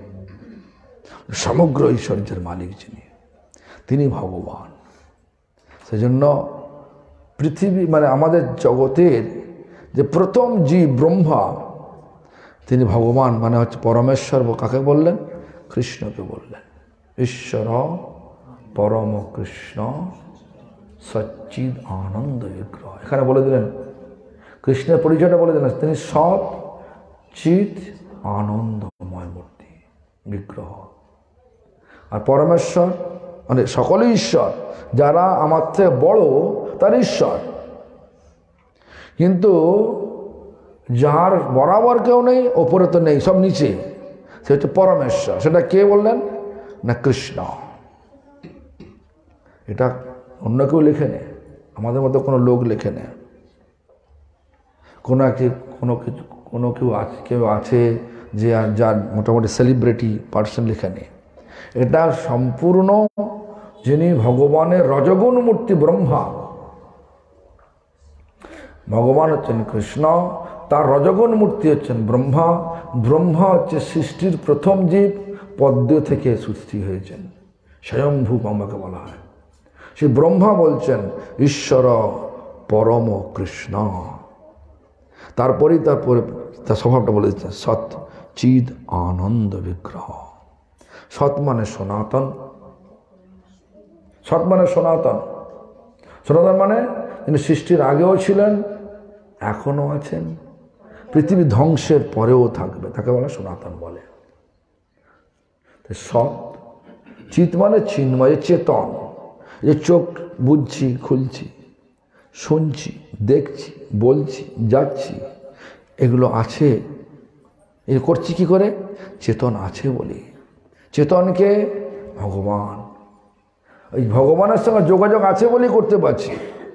সমগ্র ঐশ্বর্যের মালিক যিনি, তিনি ভগবান। সেজন্য পৃথিবী মানে আমাদের জগতের যে প্রথম জীব ব্রহ্মা, তিনি ভগবান মানে হচ্ছে পরমেশ্বর। কাকে বললেন? কৃষ্ণকে বললেন। ঈশ্বর পরম কৃষ্ণ সচ্চিদ আনন্দ বিগ্রহ। এখানে বলে দিলেন, কৃষ্ণের পরিচয়টা বলে দিলেন, তিনি সৎ চিৎ আনন্দময় মূর্তি, বিগ্রহ। আর পরমেশ্বর মানে সকলেই ঈশ্বর, যারা আমার থেকে বড় তার ঈশ্বর। কিন্তু যার বরাবর কেউ নেই, ওপরে তো নেই, সব নিচে, সে হচ্ছে পরমেশ্বর। সেটা কে বললেন? না কৃষ্ণ। এটা অন্য কেউ লেখে নেয়, আমাদের মধ্যে কোনো লোক লেখে নেয়। কেউ আছে যে যার মোটামুটি সেলিব্রিটি পার্সন লেখে নেয়। এটা সম্পূর্ণ যিনি ভগবানের রজগুণ মূর্তি ব্রহ্মা, ভগবান হচ্ছেন কৃষ্ণ, তার রজগুণ মূর্তি হচ্ছেন ব্রহ্মা। ব্রহ্মা হচ্ছে সৃষ্টির প্রথম জীব, পদ্ম থেকে সৃষ্টি হয়েছেন, স্বয়ংভূ ব্রহ্মাকে বলা হয়। সেই ব্রহ্মা বলছেন ঈশ্বর পরম কৃষ্ণ। তারপরে তার স্বভাবটা বলে দিচ্ছেন সৎ চিদ আনন্দ বিগ্রহ। সৎ মানে সনাতন। সৎ মানে সনাতন। সনাতন মানে তিনি সৃষ্টির আগেও ছিলেন, এখনো আছেন, পৃথিবী ধ্বংসের পরেও থাকবে, তাকে বলে সনাতন বলে। সৎ চিত মানে চিন্ময়, চেতন। যে চোখ বুঝছি, খুলছি, শুনছি, দেখছি, বলছি, যাচ্ছি, এগুলো আছে। এ করছি কি করে? চেতন আছে বলি। চেতনকে ভগবান, ওই ভগবানের সঙ্গে যোগাযোগ আছে বলেই করতে পারছি।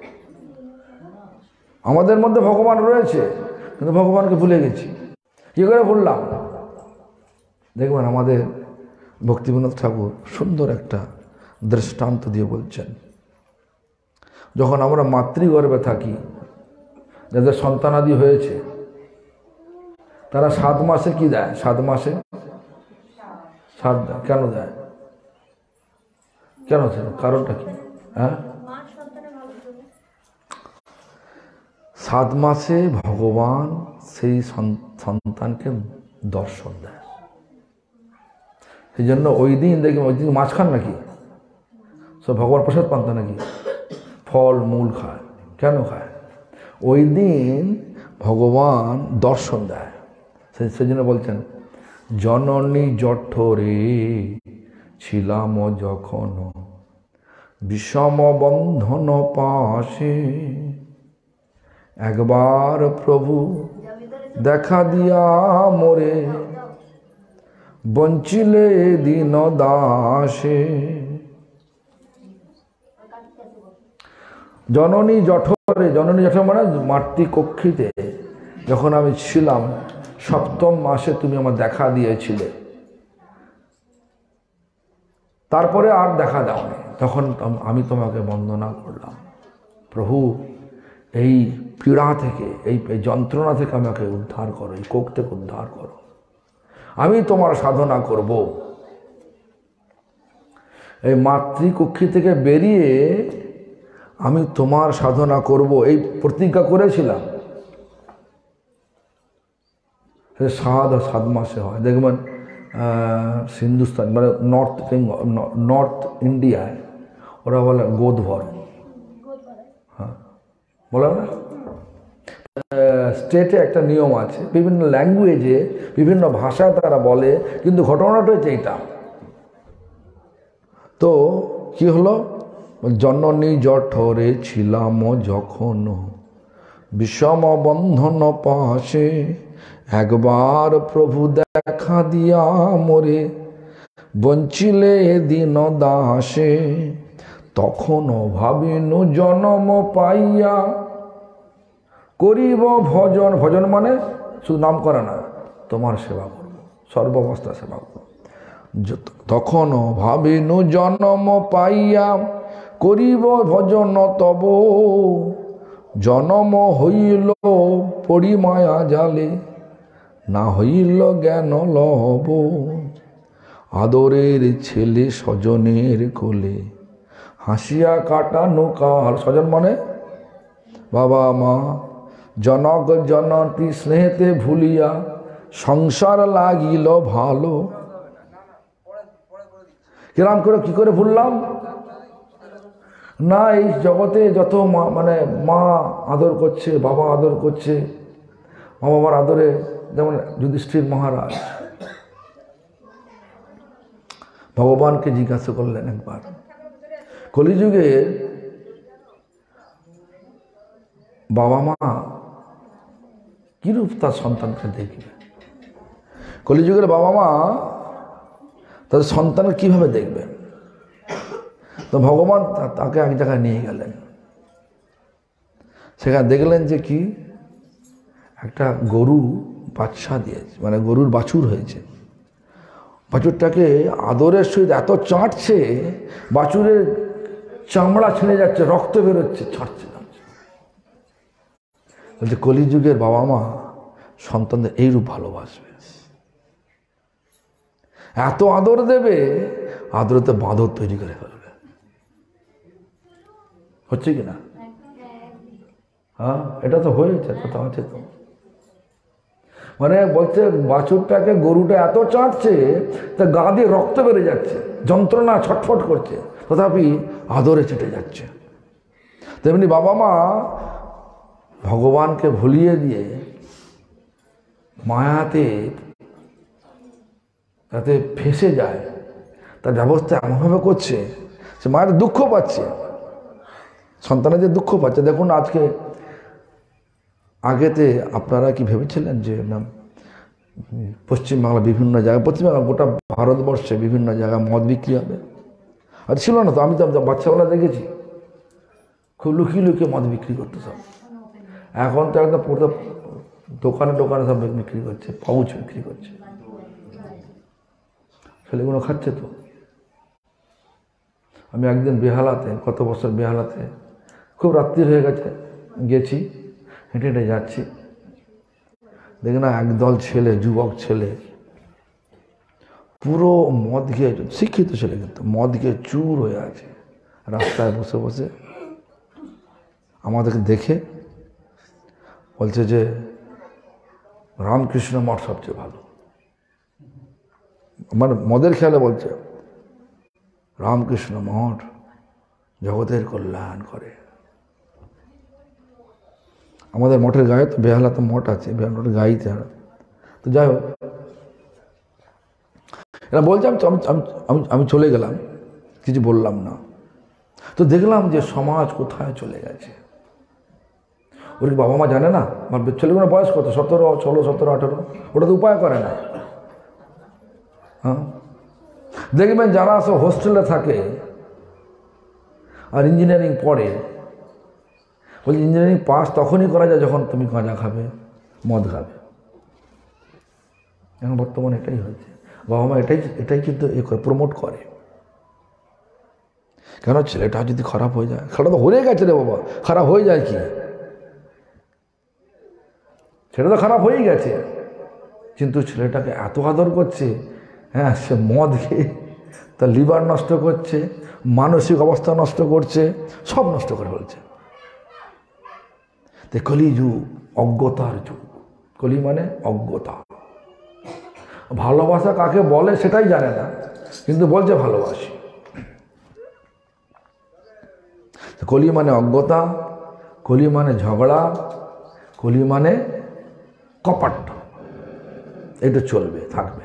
আমাদের মধ্যে ভগবান রয়েছে, কিন্তু ভগবানকে ভুলে গেছি। কী করে ভুললাম? দেখবেন আমাদের ভক্তিবিনোদ ঠাকুর সুন্দর একটা দৃষ্টান্ত দিয়ে বলছেন, যখন আমরা মাতৃগর্ভে থাকি, যাদের সন্তানাদি হয়েছে, তারা 7 মাসে কি দেয়? 7 মাসে সাত দেয়, কেন দেয়? কেন ছিল, কারণটা কি? হ্যাঁ, 7 মাসে ভগবান সেই সন্তানকে দর্শন দেয়। সেই জন্য ওই দিন দেখি, ওই দিন মাছ খান নাকি? সব ভগবান প্রসাদ পান তো নাকি? ফল মূল খায়, কেন খায়? ওই দিন ভগবান দর্শন দেয়। সেই জন্য বলছেন, জননী জঠরে ছিলাম যখন, বিষম বন্ধন পাশে, একবার প্রভু দেখা দিয়া মোরে, বঞ্চিলে দীন দাসে। জননী জঠরে, জননী জঠর মানে মাতৃকক্ষিতে যখন আমি ছিলাম, 7ম মাসে তুমি আমার দেখা দিয়েছিলে, তারপরে আর দেখা দাওনি, তখন আমি তোমাকে বন্দনা করলাম। প্রভু, এই পীড়া থেকে, এই যন্ত্রণা থেকে আমাকে উদ্ধার করো, এই কোক থেকে উদ্ধার করো, আমি তোমার সাধনা করব। এই মাতৃকক্ষী থেকে বেরিয়ে আমি তোমার সাধনা করব, এই প্রতিজ্ঞা করেছিলাম। 7 মাসে হয়। দেখবেন হিন্দুস্তান মানে নর্থ ইন্ডিয়ায় ওরা বলে গোধভর, হ্যাঁ বলে না? স্টেটে একটা নিয়ম আছে, বিভিন্ন ল্যাঙ্গুয়েজে বিভিন্ন ভাষায় তারা বলে, কিন্তু ঘটনাটা হচ্ছে এইটা। তো কি হলো, জননী জঠরে ছিলাম যখন, বিষম বন্ধন পাশে, একবার প্রভু দেখা দিয়া মোরে, বঞ্চিলে দীন দাসে। তখন ভাবিনু জনম পাইয়া, করিব ভজন। ভজন মানে শুধু নাম করে না, তোমার সেবা করব, সর্বাবস্থা সেবা করব। তখন ভাবিনু জনম পাইয়া, করিব ভজন তব, জনম হইল পরিমায়া জালে, না হইল জ্ঞান লব। আদরের ছেলে স্বজনের কোলে, হাসিয়া কাটানো কাল। স্বজন মানে বাবা মা, জনক জনতি স্নেহেতে ভুলিয়া, সংসার লাগিল ভালো। কিরাম করে কি করে ভুললাম না? এই জগতে যত মানে মা আদর করছে, বাবা আদর করছে, মা বাবার আদরে, যেমন যুধিষ্ঠির মহারাজ ভগবানকে জিজ্ঞাসা করলেন একবার, কলিযুগে বাবা মা কিরূপ তার সন্তানকে দেখবে? কলিযুগের বাবা মা তাদের সন্তানকে কিভাবে দেখবে? তো ভগবান তাকে এক জায়গায় নিয়ে গেলেন। সেখানে দেখলেন যে কি, একটা গরু বাচ্চা দিয়েছে, মানে গরুর বাছুর হয়েছে। বাছুরটাকে আদরের সহিত এত চাটছে, বাছুরের চামড়া ছিঁড়ে যাচ্ছে, রক্ত বেরোচ্ছে, ছাড়ছে। বলছে কলিযুগের বাবা মা সন্তানদের এইরূপ ভালোবাসবে, এত আদর দেবে, আদরতে বাঁদর তৈরি করে ফেলবে। হচ্ছে কি না? হ্যাঁ, এটা তো হয়েছে, কথা আছে তো। মানে বলছে বাছুরটাকে গরুটা এত চাটছে, তা গা দিয়ে রক্ত বেড়ে যাচ্ছে, যন্ত্রণা ছটফট করছে, তথাপি আদরে চেটে যাচ্ছে। তেমনি বাবা মা ভগবানকে ভুলিয়ে দিয়ে মায়াতে যাতে ফেঁসে যায়, তার ব্যবস্থা এমনভাবে করছে, সে মায়ের দুঃখ পাচ্ছে, সন্তানের যে দুঃখ পাচ্ছে। দেখুন আজকে, আগেতে আপনারা কি ভেবেছিলেন যে না পশ্চিমবাংলা বিভিন্ন জায়গায়, পশ্চিমবাংলা গোটা ভারতবর্ষে বিভিন্ন জায়গায় মদ বিক্রি হবে? আর ছিল না তো, আমি তো বাচ্চাবেলা দেখেছি খুব লুকিয়ে লুকিয়ে মদ বিক্রি করতে সব। এখন তো একদম পুরো দোকানে দোকানে সব বিক্রি করছে, পাউচ বিক্রি করছে, ছেলেগুলো খাচ্ছে তো। আমি একদিন বেহালাতে, কত বছর বেহালাতে, খুব রাত্রি হয়ে গেছে, গেছি, হেঁটে হেঁটে যাচ্ছি, দেখি না একদল ছেলে, যুবক ছেলে পুরো মদ খেয়ে, শিক্ষিত ছেলে কিন্তু মদ খেয়ে চুর হয়ে আছে, রাস্তায় বসে বসে আমাদেরকে দেখে বলছে যে রামকৃষ্ণ মঠ সবচেয়ে ভালো। মানে মদের খেয়ালে বলছে রামকৃষ্ণ মঠ জগতের কল্যাণ করে। আমাদের মঠের গায়ে তো বেহালা তো মঠ আছে, বেহালা মঠের গাইতে হয়। তো যাই হোক, এরা বলছে আমি চলে গেলাম, কিছু বললাম না। তো দেখলাম যে সমাজ কোথায় চলে গেছে। ওর বাবা মা জানে না আমার ছেলেগুলো বয়স কত, 17, 16, 17, 18, ওটা তো উপায় করে না। হ্যাঁ, দেখবেন যারা সব হোস্টেলে থাকে আর ইঞ্জিনিয়ারিং পড়ে, বলছি ইঞ্জিনিয়ারিং পাস তখনই করা যায় যখন তুমি গাঁজা খাবে, মদ খাবে। এখন বর্তমানে এটাই হয়েছে, বাবা মা এটাই কিন্তু প্রমোট করে। কেন ছেলেটা যদি খারাপ হয়ে যায়, সেটা তো হয়ে গেছে রে বাবা, খারাপ হয়ে যায় কি, সেটা তো খারাপ হয়েই গেছে, কিন্তু ছেলেটাকে এত আদর করছে। হ্যাঁ, সে মদ খেয়ে তার লিভার নষ্ট করছে, মানসিক অবস্থা নষ্ট করছে, সব নষ্ট করে ফেলছে। কলি যুগ, অজ্ঞতার যুগ। কলি মানে অজ্ঞতা। ভালোবাসা কাকে বলে সেটাই জানে না, কিন্তু বলছে ভালোবাসি। কলি মানে অজ্ঞতা, কলি মানে ঝগড়া, কলি মানে কপট। এটা চলবে, থাকবে।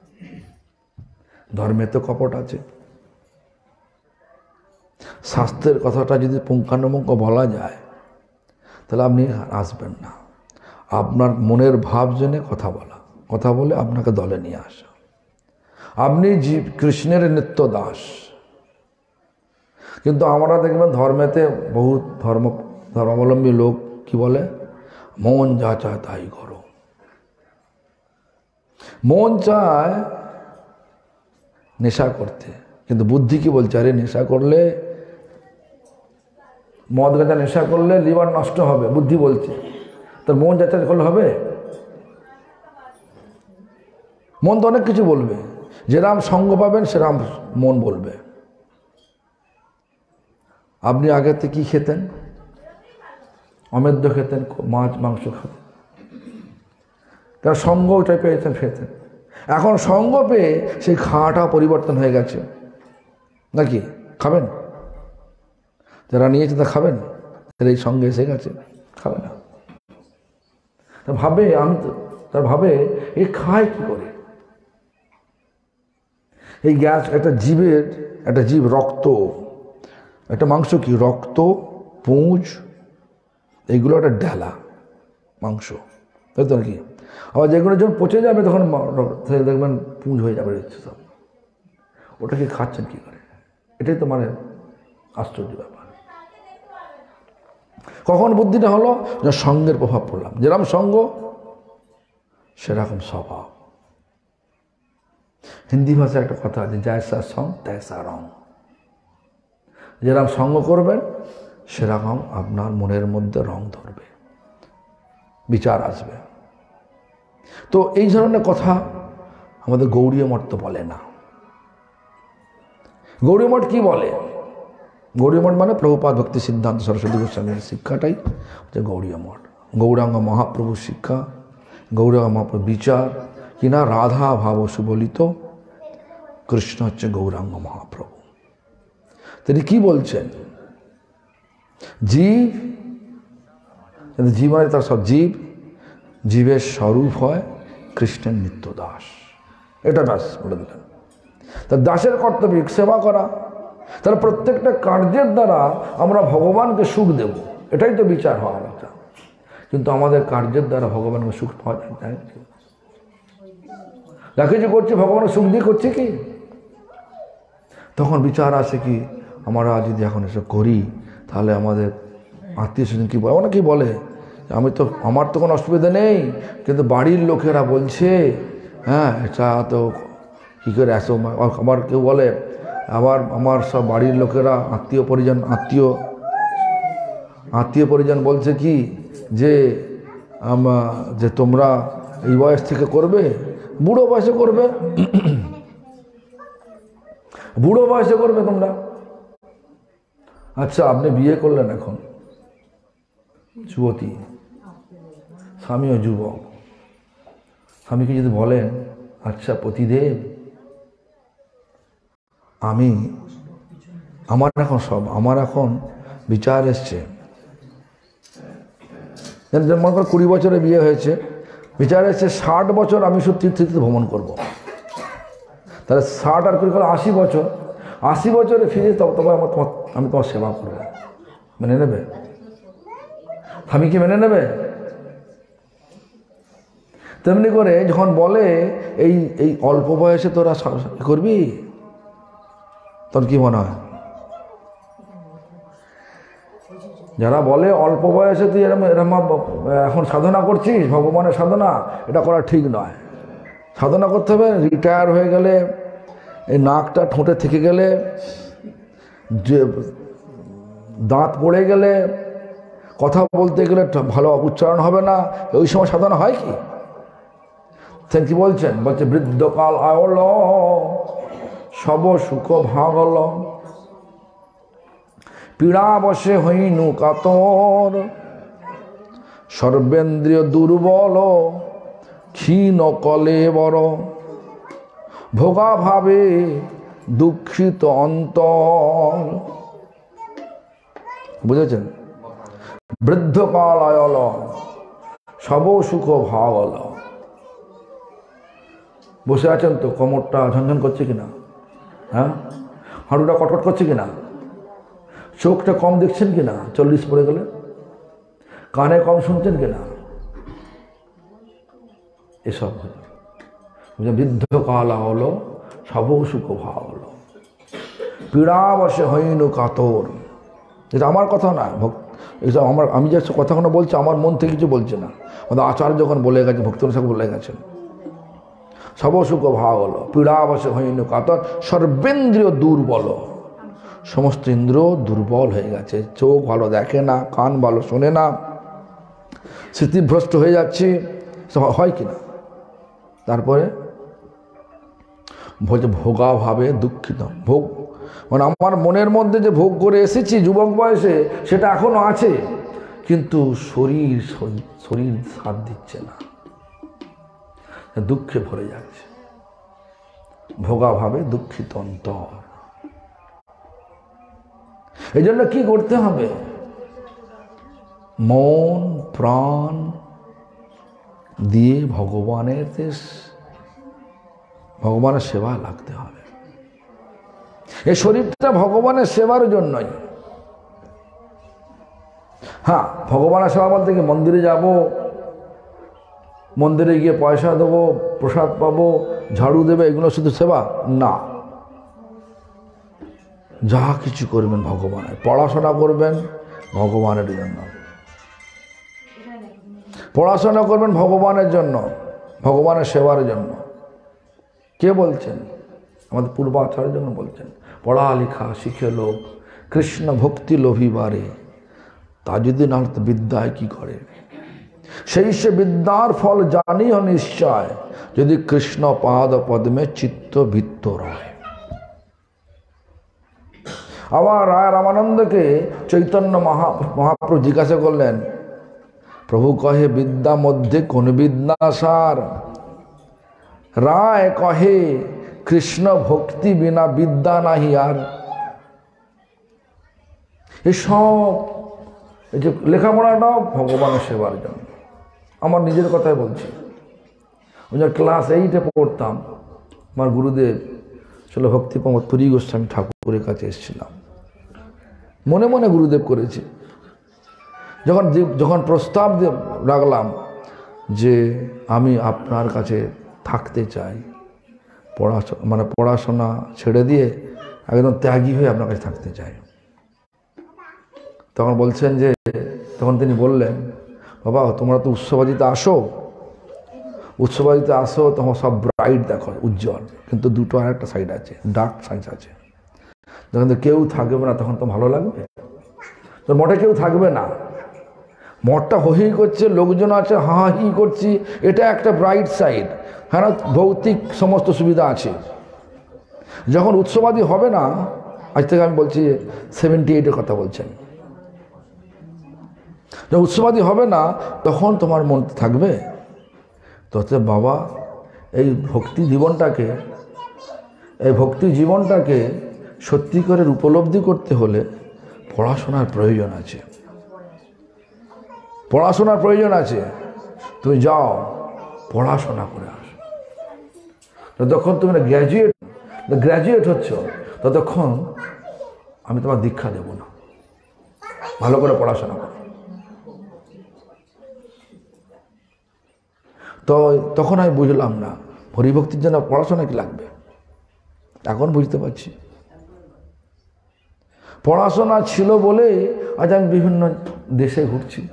ধর্মে তো কপট আছে। শাস্ত্রের কথাটা যদি পুঙ্খানুপুঙ্খ বলা যায় তাহলে আপনি আসবেন না। আপনার মনের ভাব জেনে কথা বলা, কথা বলে আপনাকে দলে নিয়ে আসা। আপনি কৃষ্ণের নিত্য দাস। কিন্তু আমরা দেখবেন ধর্মেতে বহু ধর্মাবলম্বী লোক কি বলে, মন যা চায় তাই করো। মন চায় নেশা করতে, কিন্তু বুদ্ধি কি বলছে, আরে নেশা করলে, মদ গাঁজা নেশা করলে লিভার নষ্ট হবে, বুদ্ধি বলছে। তোর মন যা চায় করলে হবে? মন তো অনেক কিছু বলবে, যেরাম সঙ্গ পাবেন সেরাম মন বলবে। আপনি আগেতে কি খেতেন? অমেদ্য খেতেন, মাছ মাংস খেতেন, তার সঙ্গ ওটাই পেয়েছেন, খেতেন। এখন সঙ্গ পেয়ে সেই খাওয়াটা পরিবর্তন হয়ে গেছে নাকি? খাবেন? যারা নিয়েছে তা খাবেন, তার এই সঙ্গে এসে গেছে, খাবে না। তা ভাবে তার ভাবে এই খায় কি করে? এই গ্যাস, একটা জীবের, একটা জীব রক্ত, একটা মাংস কি রক্ত, পুঁজ, এইগুলো একটা ডেলা মাংস, তাই তো নাকি? আবার যেগুলো যখন পচে যাবে তখন দেখবেন পুঁজ হয়ে যাবে সব। ওটাকে খাচ্ছেন কি করে? এটাই তো মানে আশ্চর্য ব্যাপার। কখন বুদ্ধিটা হলো? যে সঙ্গের প্রভাব পড়লাম, যেরকম সঙ্গ সেরকম স্বভাব। হিন্দি ভাষায় একটা কথা আছে, জয়সা সং তৈসা রং। যেরকম সঙ্গ করবেন সেরকম আপনার মনের মধ্যে রং ধরবে, বিচার আসবে। তো এই ধরনের কথা আমাদের গৌড়ীয় মঠ তো বলে না। গৌড়ীয় মঠ কি বলে? গৌড়ীয় মঠ মানে প্রভুপাদ ভক্তি সিদ্ধান্ত সরস্বতী গোস্বামীর শিক্ষাটাই হচ্ছে গৌড়ীয় মঠ। গৌরাঙ্গ মহাপ্রভুর শিক্ষা, গৌরাঙ্গ মহাপ্রভুর বিচার, কিনা রাধা ভাব সুবলিত, কৃষ্ণ হচ্ছে গৌরাঙ্গ মহাপ্রভু। তিনি কি বলছেন? জীব, জীব মানে তার সব জীব, জীবের স্বরূপ হয় কৃষ্ণের নিত্য দাস। এটা ব্যাস বলে দিলেন। তার দাসের কর্তব্য সেবা করা। তাহলে প্রত্যেকটা কার্যের দ্বারা আমরা ভগবানকে সুখ দেব, এটাই তো বিচার হওয়ার কথা। কিন্তু আমাদের কার্যের দ্বারা ভগবানকে সুখ পাওয়া যায়? যা কিছু করছি ভগবানের সুখ দিয়ে করছে কি? তখন বিচার আসে কি, আমরা যদি এখন এসব করি তাহলে আমাদের আত্মীয় স্বজন কী বলে? অনেকেই বলে আমার তো কোনো অসুবিধা নেই, কিন্তু বাড়ির লোকেরা বলছে, হ্যাঁ এটা তো কী করে আসো। আবার কেউ বলে, আবার আমার সব বাড়ির লোকেরা আত্মীয় পরিজন বলছে কি যে তোমরা এই বয়স থেকে করবে, বুড়ো বয়সে করবে। বুড়ো বয়সে করবে তোমরা। আচ্ছা, আপনি বিয়ে করলেন, এখন যুবতী, স্বামীও যুবক, স্বামীকে যদি বলেন, আচ্ছা পতিদেব, আমার এখন বিচার এসছে, মনে করো 20 বছরে বিয়ে হয়েছে, বিচার এসছে 60 বছর আমি শুধু তীর্থ ভ্রমণ করব। তাহলে 60 আর 20 80 বছর, 80 বছরে ফিরে তবে আমি তোমার সেবা করব। মেনে নেবে? আমি কি মেনে নেবে? তেমনি করে যখন বলে এই অল্প বয়সে তোরা করবি, তোর কি মনে হয়? যারা বলে অল্প বয়সে তুই এরম এখন সাধনা করছিস, ভগবানের সাধনা, এটা করা ঠিক নয়। সাধনা করতে হবে রিটায়ার হয়ে গেলে, এই নাকটা ঠোঁটে থেকে গেলে, যে দাঁত পড়ে গেলে, কথা বলতে গেলে ভালো উচ্চারণ হবে না, ওই সময় সাধনা হয় কি? কি বলছেন? বলছে বৃদ্ধকাল আয়ল সব সুখ ভাগল, পীড়া বসে হইনু কাতর, সর্বেন্দ্রিয় দুর্বল ক্ষীণ কলে বড়, ভোগা ভাবে দুঃখিত অন্তর। বুঝেছেন? বৃদ্ধকাল আয়ল সব সুখ ভাগল। বসে আছেন তো, কোমরটা ঝনঝন করছে কিনা? হ্যাঁ, হাঁটুটা কটকট করছে কিনা? চোখটা কম দেখছেন কিনা 40 পড়ে গেলে? কানে কম শুনছেন কিনা? এসব বৃদ্ধকাল হলো সব সুখ ভাব হলো, পীড়া বসে হইনু কাতর। এটা আমার কথা না, এটা আমি যে কথাগুলো বলছি আমার মন থেকে কিছু বলছে না, আমাদের আচার্য যখন বলে গেছে, ভক্তরা সব বলে গেছেন। সব সুখ ভাব হলো, পীড়া বসে হইনু কাতর, সর্বেন্দ্রিয় দুর্বল, সমস্ত ইন্দ্র দুর্বল হয়ে গেছে, চোখ ভালো দেখে না, কান ভালো শোনে না, স্মৃতিভ্রষ্ট হয়ে যাচ্ছে, হয় কিনা? তারপরে বলছে ভোগা ভাবে দুঃখিত। ভোগ মানে আমার মনের মধ্যে যে ভোগ করে এসেছি যুবক বয়সে, সেটা এখনো আছে, কিন্তু শরীর সাথ দিচ্ছে না, দুঃখে ভরে যাচ্ছে। ভোগা ভাবে দুঃখিত অন্তর। এই জন্য কি করতে হবে? মন প্রাণ দিয়ে ভগবানের সেবা লাগতে হবে। এই শরীরটা ভগবানের সেবার জন্যই। হ্যাঁ, ভগবানের সেবা বলতে কি মন্দিরে যাব, মন্দিরে গিয়ে পয়সা দেবো, প্রসাদ পাবো, ঝাড়ু দেবে, এগুলো শুধু সেবা না। যা কিছু করবেন ভগবানের, পড়াশোনা করবেন ভগবানের জন্য, পড়াশোনা করবেন ভগবানের জন্য, ভগবানের সেবার জন্য। কে বলছেন? আমাদের পূর্বাচার্য জন্য বলছেন, পড়ালেখা শিখে লোক কৃষ্ণ ভক্তি লোভিবারে, তা যদি না হতো বিদ্যায় কি করে? সেই সে বিদ্যার ফল জানিও নিশ্চয়, যদি কৃষ্ণ পাদ পদ্মে চিত্ত ভিত্ত রয়। আবার রায় রামানন্দকে চৈতন্য মহাপ্রভু জিজ্ঞাসা করলেন, প্রভু কহে বিদ্যা মধ্যে কোন বিদ্যা সার? রায় কহে কৃষ্ণ ভক্তি বিনা বিদ্যা নাহি আর। এসব এই যে লেখাপড়াটাও ভগবানের সেবার জন্য। আমার নিজের কথাই বলছি, ক্লাস 8-এ পড়তাম, আমার গুরুদেব ছিল ভক্তি প্রমোদ পুরী গোস্বামী ঠাকুরের কাছে এসেছিলাম, মনে মনে গুরুদেব করেছে। যখন প্রস্তাব রাখলাম যে আমি আপনার কাছে থাকতে চাই, পড়াশোনা ছেড়ে দিয়ে একদম ত্যাগী হয়ে আপনার কাছে থাকতে চাই, তখন বলছেন যে, তখন তিনি বললেন, বাবা তোমরা তো উৎসবাদিতে আসো, তোমার সব ব্রাইট দেখো, উজ্জ্বল, কিন্তু দুটো আর একটা সাইড আছে, ডার্ক সাইড আছে। যখন কেউ থাকবে না তখন তো ভালো লাগবে? তোর মঠে কেউ থাকবে না, মঠটা হহি করছে, লোকজন আছে, হাহি করছি, এটা একটা ব্রাইট সাইড। হ্যাঁ, ভৌতিক সমস্ত সুবিধা আছে। যখন উৎসবাদী হবে না, আজ থেকে আমি বলছি 78-এর কথা বলছেন, যখন উৎসবাদী হবে না তখন তোমার মন থাকবে তো বাবা এই ভক্তি জীবনটাকে সত্যি করে উপলব্ধি করতে হলে পড়াশোনার প্রয়োজন আছে। তুমি যাও পড়াশোনা করে আসো। যতক্ষণ তুমি গ্র্যাজুয়েট হচ্ছ ততক্ষণ আমি তোমার দীক্ষা দেব না। ভালো করে পড়াশোনা করো। তো তখন আমি বুঝলাম না হরিভক্তির জন্য পড়াশোনা কি লাগবে। এখন বুঝতে পারছি পড়াশোনা ছিল বলে আজ আমি বিভিন্ন দেশে ঘুরছি।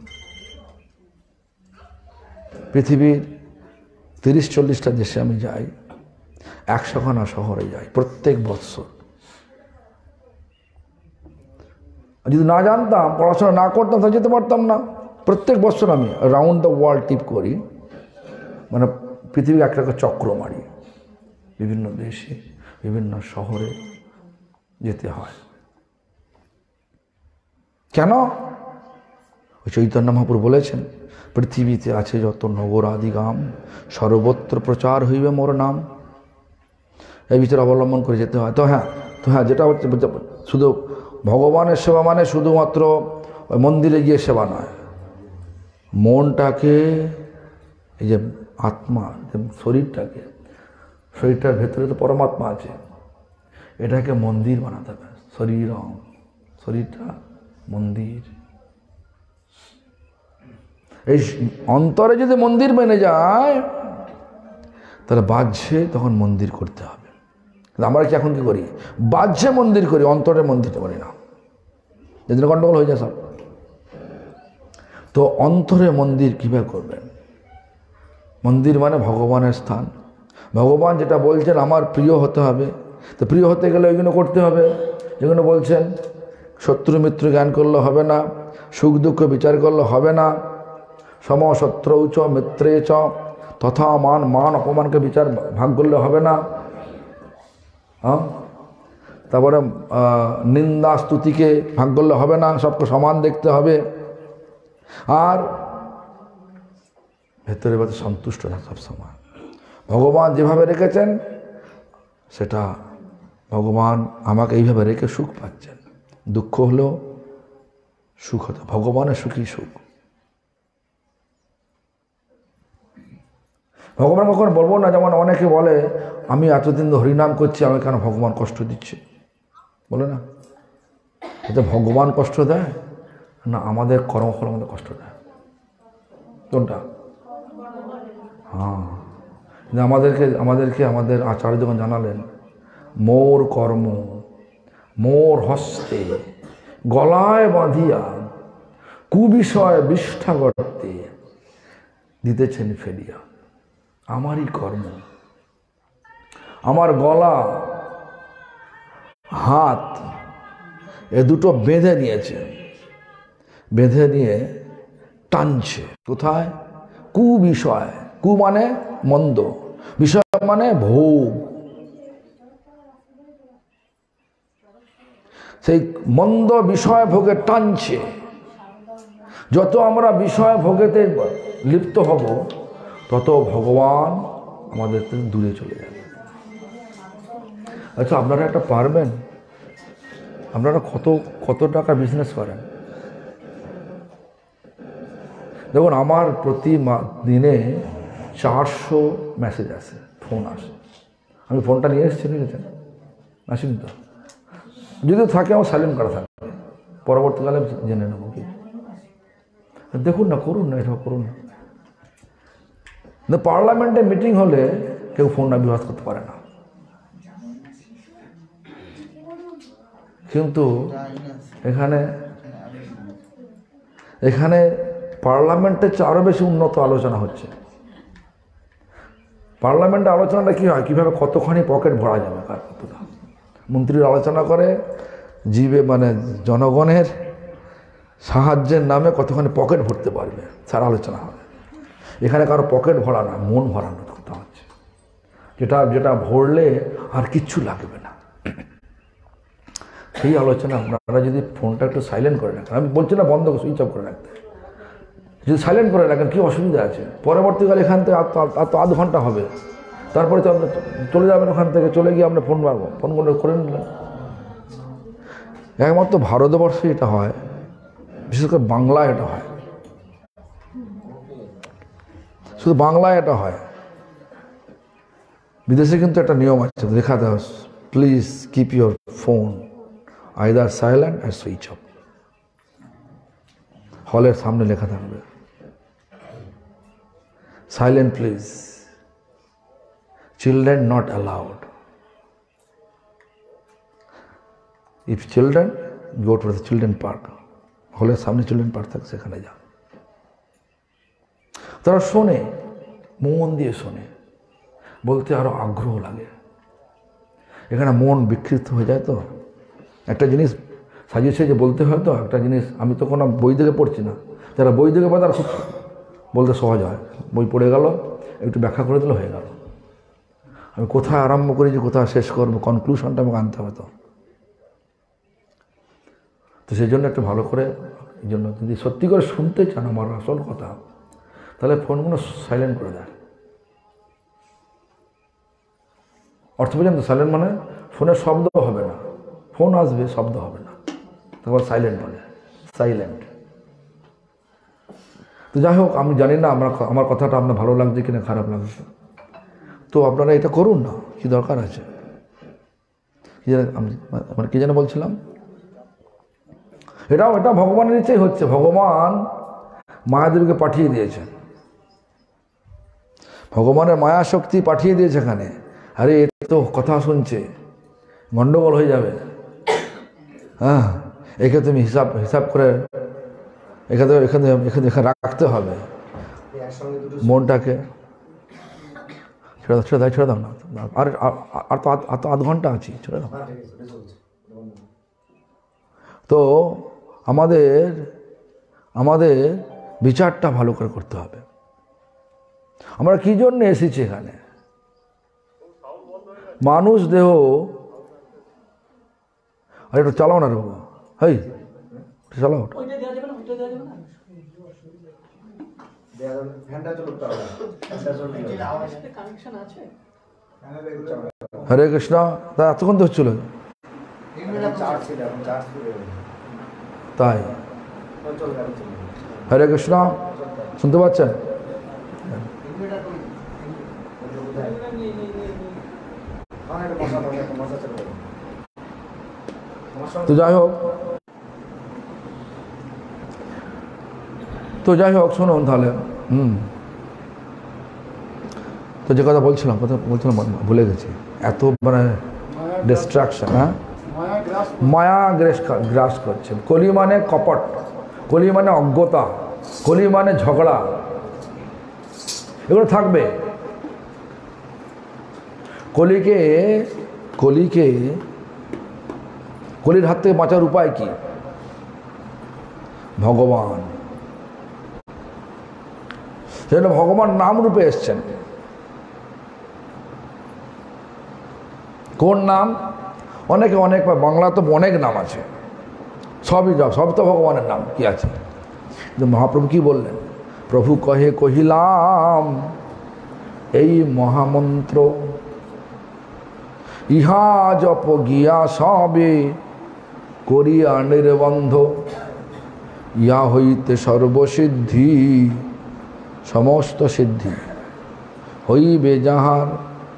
পৃথিবীর 30-40টা দেশে আমি যাই, 100খানা শহরে যাই প্রত্যেক বৎসর। যদি না জানতাম, পড়াশোনা না করতাম তাহলে যেতে পারতাম না। প্রত্যেক বছর আমি রাউন্ড দ্য ওয়ার্ল্ড ট্রিপ করি, মানে পৃথিবী একটা চক্র মারি, বিভিন্ন দেশে বিভিন্ন শহরে যেতে হয়। কেন? ওই চৈতন্য মহাপ্রভু বলেছেন, পৃথিবীতে আছে যত নগরাদি গ্রাম, সর্বত্র প্রচার হইবে মোর নাম। এই বিচার অবলম্বন করে যেতে হয়। তো হ্যাঁ যেটা হচ্ছে, শুধু ভগবানের সেবা মানে শুধুমাত্র ওই মন্দিরে গিয়ে সেবা নয়, মনটাকে, এই যে আত্মা, যে শরীরটার ভেতরে তো পরমাত্মা আছে, এটাকে মন্দির বানাতে হবে। শরীরটা মন্দির। এই অন্তরে যদি মন্দির মেনে যায় তাহলে বাহ্যে তখন মন্দির করতে হবে। আমরা কি এখন কি করি? বাহ্যে মন্দির করি, অন্তরে মন্দির করি না, যেদিন গন্ডগোল হয়ে যায় সব। তো অন্তরে মন্দির কীভাবে করবেন? মন্দির মানে ভগবানের স্থান। ভগবান যেটা বলছেন আমার প্রিয় হতে হবে, তো প্রিয় হতে গেলে ওইগুলো করতে হবে যেগুলো বলছেন। শত্রু মিত্র জ্ঞান করলে হবে না, সুখ দুঃখ বিচার করলে হবে না, সমশত্রৌ চ মিত্রে চ তথা মান অপমানকে বিচার ভাগ করলে হবে না। তারপরে নিন্দা স্তুতিকে ভাগ করলে হবে না, সবকে সমান দেখতে হবে। আর ভেতরে সন্তুষ্ট না সবসময়। ভগবান যেভাবে রেখেছেন সেটা, ভগবান আমাকে এইভাবে রেখে সুখ পাচ্ছেন। দুঃখ হলেও সুখ হতো, ভগবানের সুখী সুখ। ভগবান কখন বলবো না, যেমন অনেকে বলে আমি এতদিন হরিনাম করছি, আমি কেন ভগবান কষ্ট দিচ্ছে, বলে না? এতে ভগবান কষ্ট দেয় না আমাদের কর্মফল আমাদের কষ্ট দেয়? কোনটা? হ্যাঁ, আমাদেরকে আমাদের আচার্য যখন জানালেন, মোর কর্ম মোর হস্তে গলায় বাঁধিয়া কুবিষয় বিষ্ঠা গর্তে দিতেছেন ফেলিয়া। আমারই কর্ম, আমার গলা হাত এ দুটো বেঁধে নিয়েছে, বেঁধে নিয়ে টানছে কোথায়? কুবিষয়। কু মানে মন্দ, বিষয় মানে ভোগ। সেই মন্দ বিষয় ভোগে টানছে। যত আমরা বিষয় ভোগেতে লিপ্ত হব তত ভগবান আমাদের থেকে দূরে চলে যাবে। আচ্ছা, আপনারা একটা পারবেন? আপনারা কত টাকা বিজনেস করেন? দেখুন, আমার প্রতি দিনে 400 মেসেজ আসে, ফোন আসে। আমি ফোনটা নিয়ে এসেছি, নিয়েছেন? আসেনি তো? যদি থাকে আমার সাইলেন্ট করা থাকে, পরবর্তীকালে জেনে নেব। কি দেখুন না, করুন না, এটা করুন না। পার্লামেন্টে মিটিং হলে কেউ ফোন না বিভাগ করতে পারে না, কিন্তু এখানে পার্লামেন্টের চেয়ে আরও বেশি উন্নত আলোচনা হচ্ছে। পার্লামেন্টে আলোচনাটা কী হয়? কীভাবে কতখানি পকেট ভরা যাবে, কার কতটা। মন্ত্রীর আলোচনা করে জীবে, মানে জনগণের সাহায্যের নামে কতখানি পকেট ভরতে পারবে, তার আলোচনা হবে। এখানে কারো পকেট ভরা না, মন ভরানোর কথা হচ্ছে। যেটা ভরলে আর কিচ্ছু লাগবে না। সেই আলোচনা আপনারা যদি ফোনটা একটু সাইলেন্ট করে রাখেন, আমি বলছি না বন্ধ করে সুইচ অফ করে রাখতে, যদি সাইলেন্ট করে রাখেন কী অসুবিধা আছে? পরবর্তীকালে এখান থেকে আর তো আধ ঘন্টা হবে, তারপরে তো আপনার চলে যাবেন, ওখান থেকে চলে গিয়ে আমরা ফোন মারবো, ফোন করে নিলেন। একমাত্র ভারতবর্ষে এটা হয়, বিশেষ করে বাংলায় এটা হয়, শুধু বাংলায় এটা হয়। বিদেশে কিন্তু একটা নিয়ম আছে, দেখাতে হয়, please keep your phone either silent আর সুইচ অফ। হলের সামনে লেখা থাকবে silent please, children not allowed. If children go to the children park, হলের সামনে চিলড্রেন পার্ক থাকে, সেখানে যাও। তারা শোনে, মন দিয়ে শোনে, বলতে আরো আগ্রহ লাগে। এখানে মন বিক্ষিপ্ত হয়ে যায়। তো একটা জিনিস সাজিয়েছে যে বলতে হয়, তো একটা জিনিস আমি তো কোনো বই থেকে পড়ছি না, যারা বই থেকে পড়ে তারা খুব বলতে সহজ হয়, বই পড়ে গেল একটু ব্যাখ্যা করে দিলে হয়ে গেল। আমি কোথায় আরম্ভ করেছি, কোথায় শেষ করবো, কনক্লুশনটা আমাকে আনতে হবে। তো সেই জন্য একটু ভালো করে, এই জন্য যদি সত্যি করে শুনতে চান আমার আসল কথা, তাহলে ফোনগুলো সাইলেন্ট করে দেয়। অর্থ বোঝেন তো? সাইলেন্ট মানে ফোনের শব্দ হবে না, ফোন আসবে শব্দ হবে না, তারপর সাইলেন্ট বলে, সাইলেন্ট। তো যাই হোক, আমি জানি না আমার কথাটা আপনার ভালো লাগছে কিনা খারাপ লাগছে, তো আপনারা এটা করুন না, কি দরকার আছে? কি যেন বলছিলাম, এটা ভগবানের ইচ্ছেই হচ্ছে। ভগবান মায়াদেবীকে পাঠিয়ে দিয়েছেন, ভগবানের মায়া শক্তি পাঠিয়ে দিয়েছে এখানে। আরে এ তো কথা শুনছে, গন্ডগোল হয়ে যাবে। হ্যাঁ, একে তুমি হিসাব করে এখানে রাখতে হবে মনটাকে। ছেড়ে দাও না, আর তো আধ ঘন্টা আছি, ছেড়ে দাও। তো আমাদের বিচারটা ভালো করে করতে হবে। আমরা কি জন্য এসেছি এখানে? মানুষ দেহ, আর একটু চালাও না রে বাবা, হেই চালাও, হরে কৃষ্ণ। তা এতক্ষণ তো হচ্ছিল, তাই হরে কৃষ্ণ শুনতে পাচ্ছেন? তো যাই হোক শুনুন তাহলে। তো যে কথা বলছিলাম ভুলে গেছি, এত মানে ডিস্ট্রাকশন। হ্যাঁ, মায়া গ্রাস করছে। কলি মানে কপট, কলি মানে অজ্ঞতা, কলি মানে ঝগড়া, এগুলো থাকবে। কলির হাত থেকে বাঁচার উপায় কি? ভগবান। সেজন্য ভগবান নাম রূপে এসছেন। কোন নাম? অনেক বাংলা তো অনেক নাম আছে, সব তো ভগবানের নাম কি আছে। কিন্তু মহাপ্রভু কি বললেন? প্রভু কহিলাম এই মহামন্ত্র, ইহা জপ গিয়া সবে করিয়া নির্বন্ধ, ইহা হইতে সর্বসিদ্ধি সমস্ত সিদ্ধি হইবে যাহার।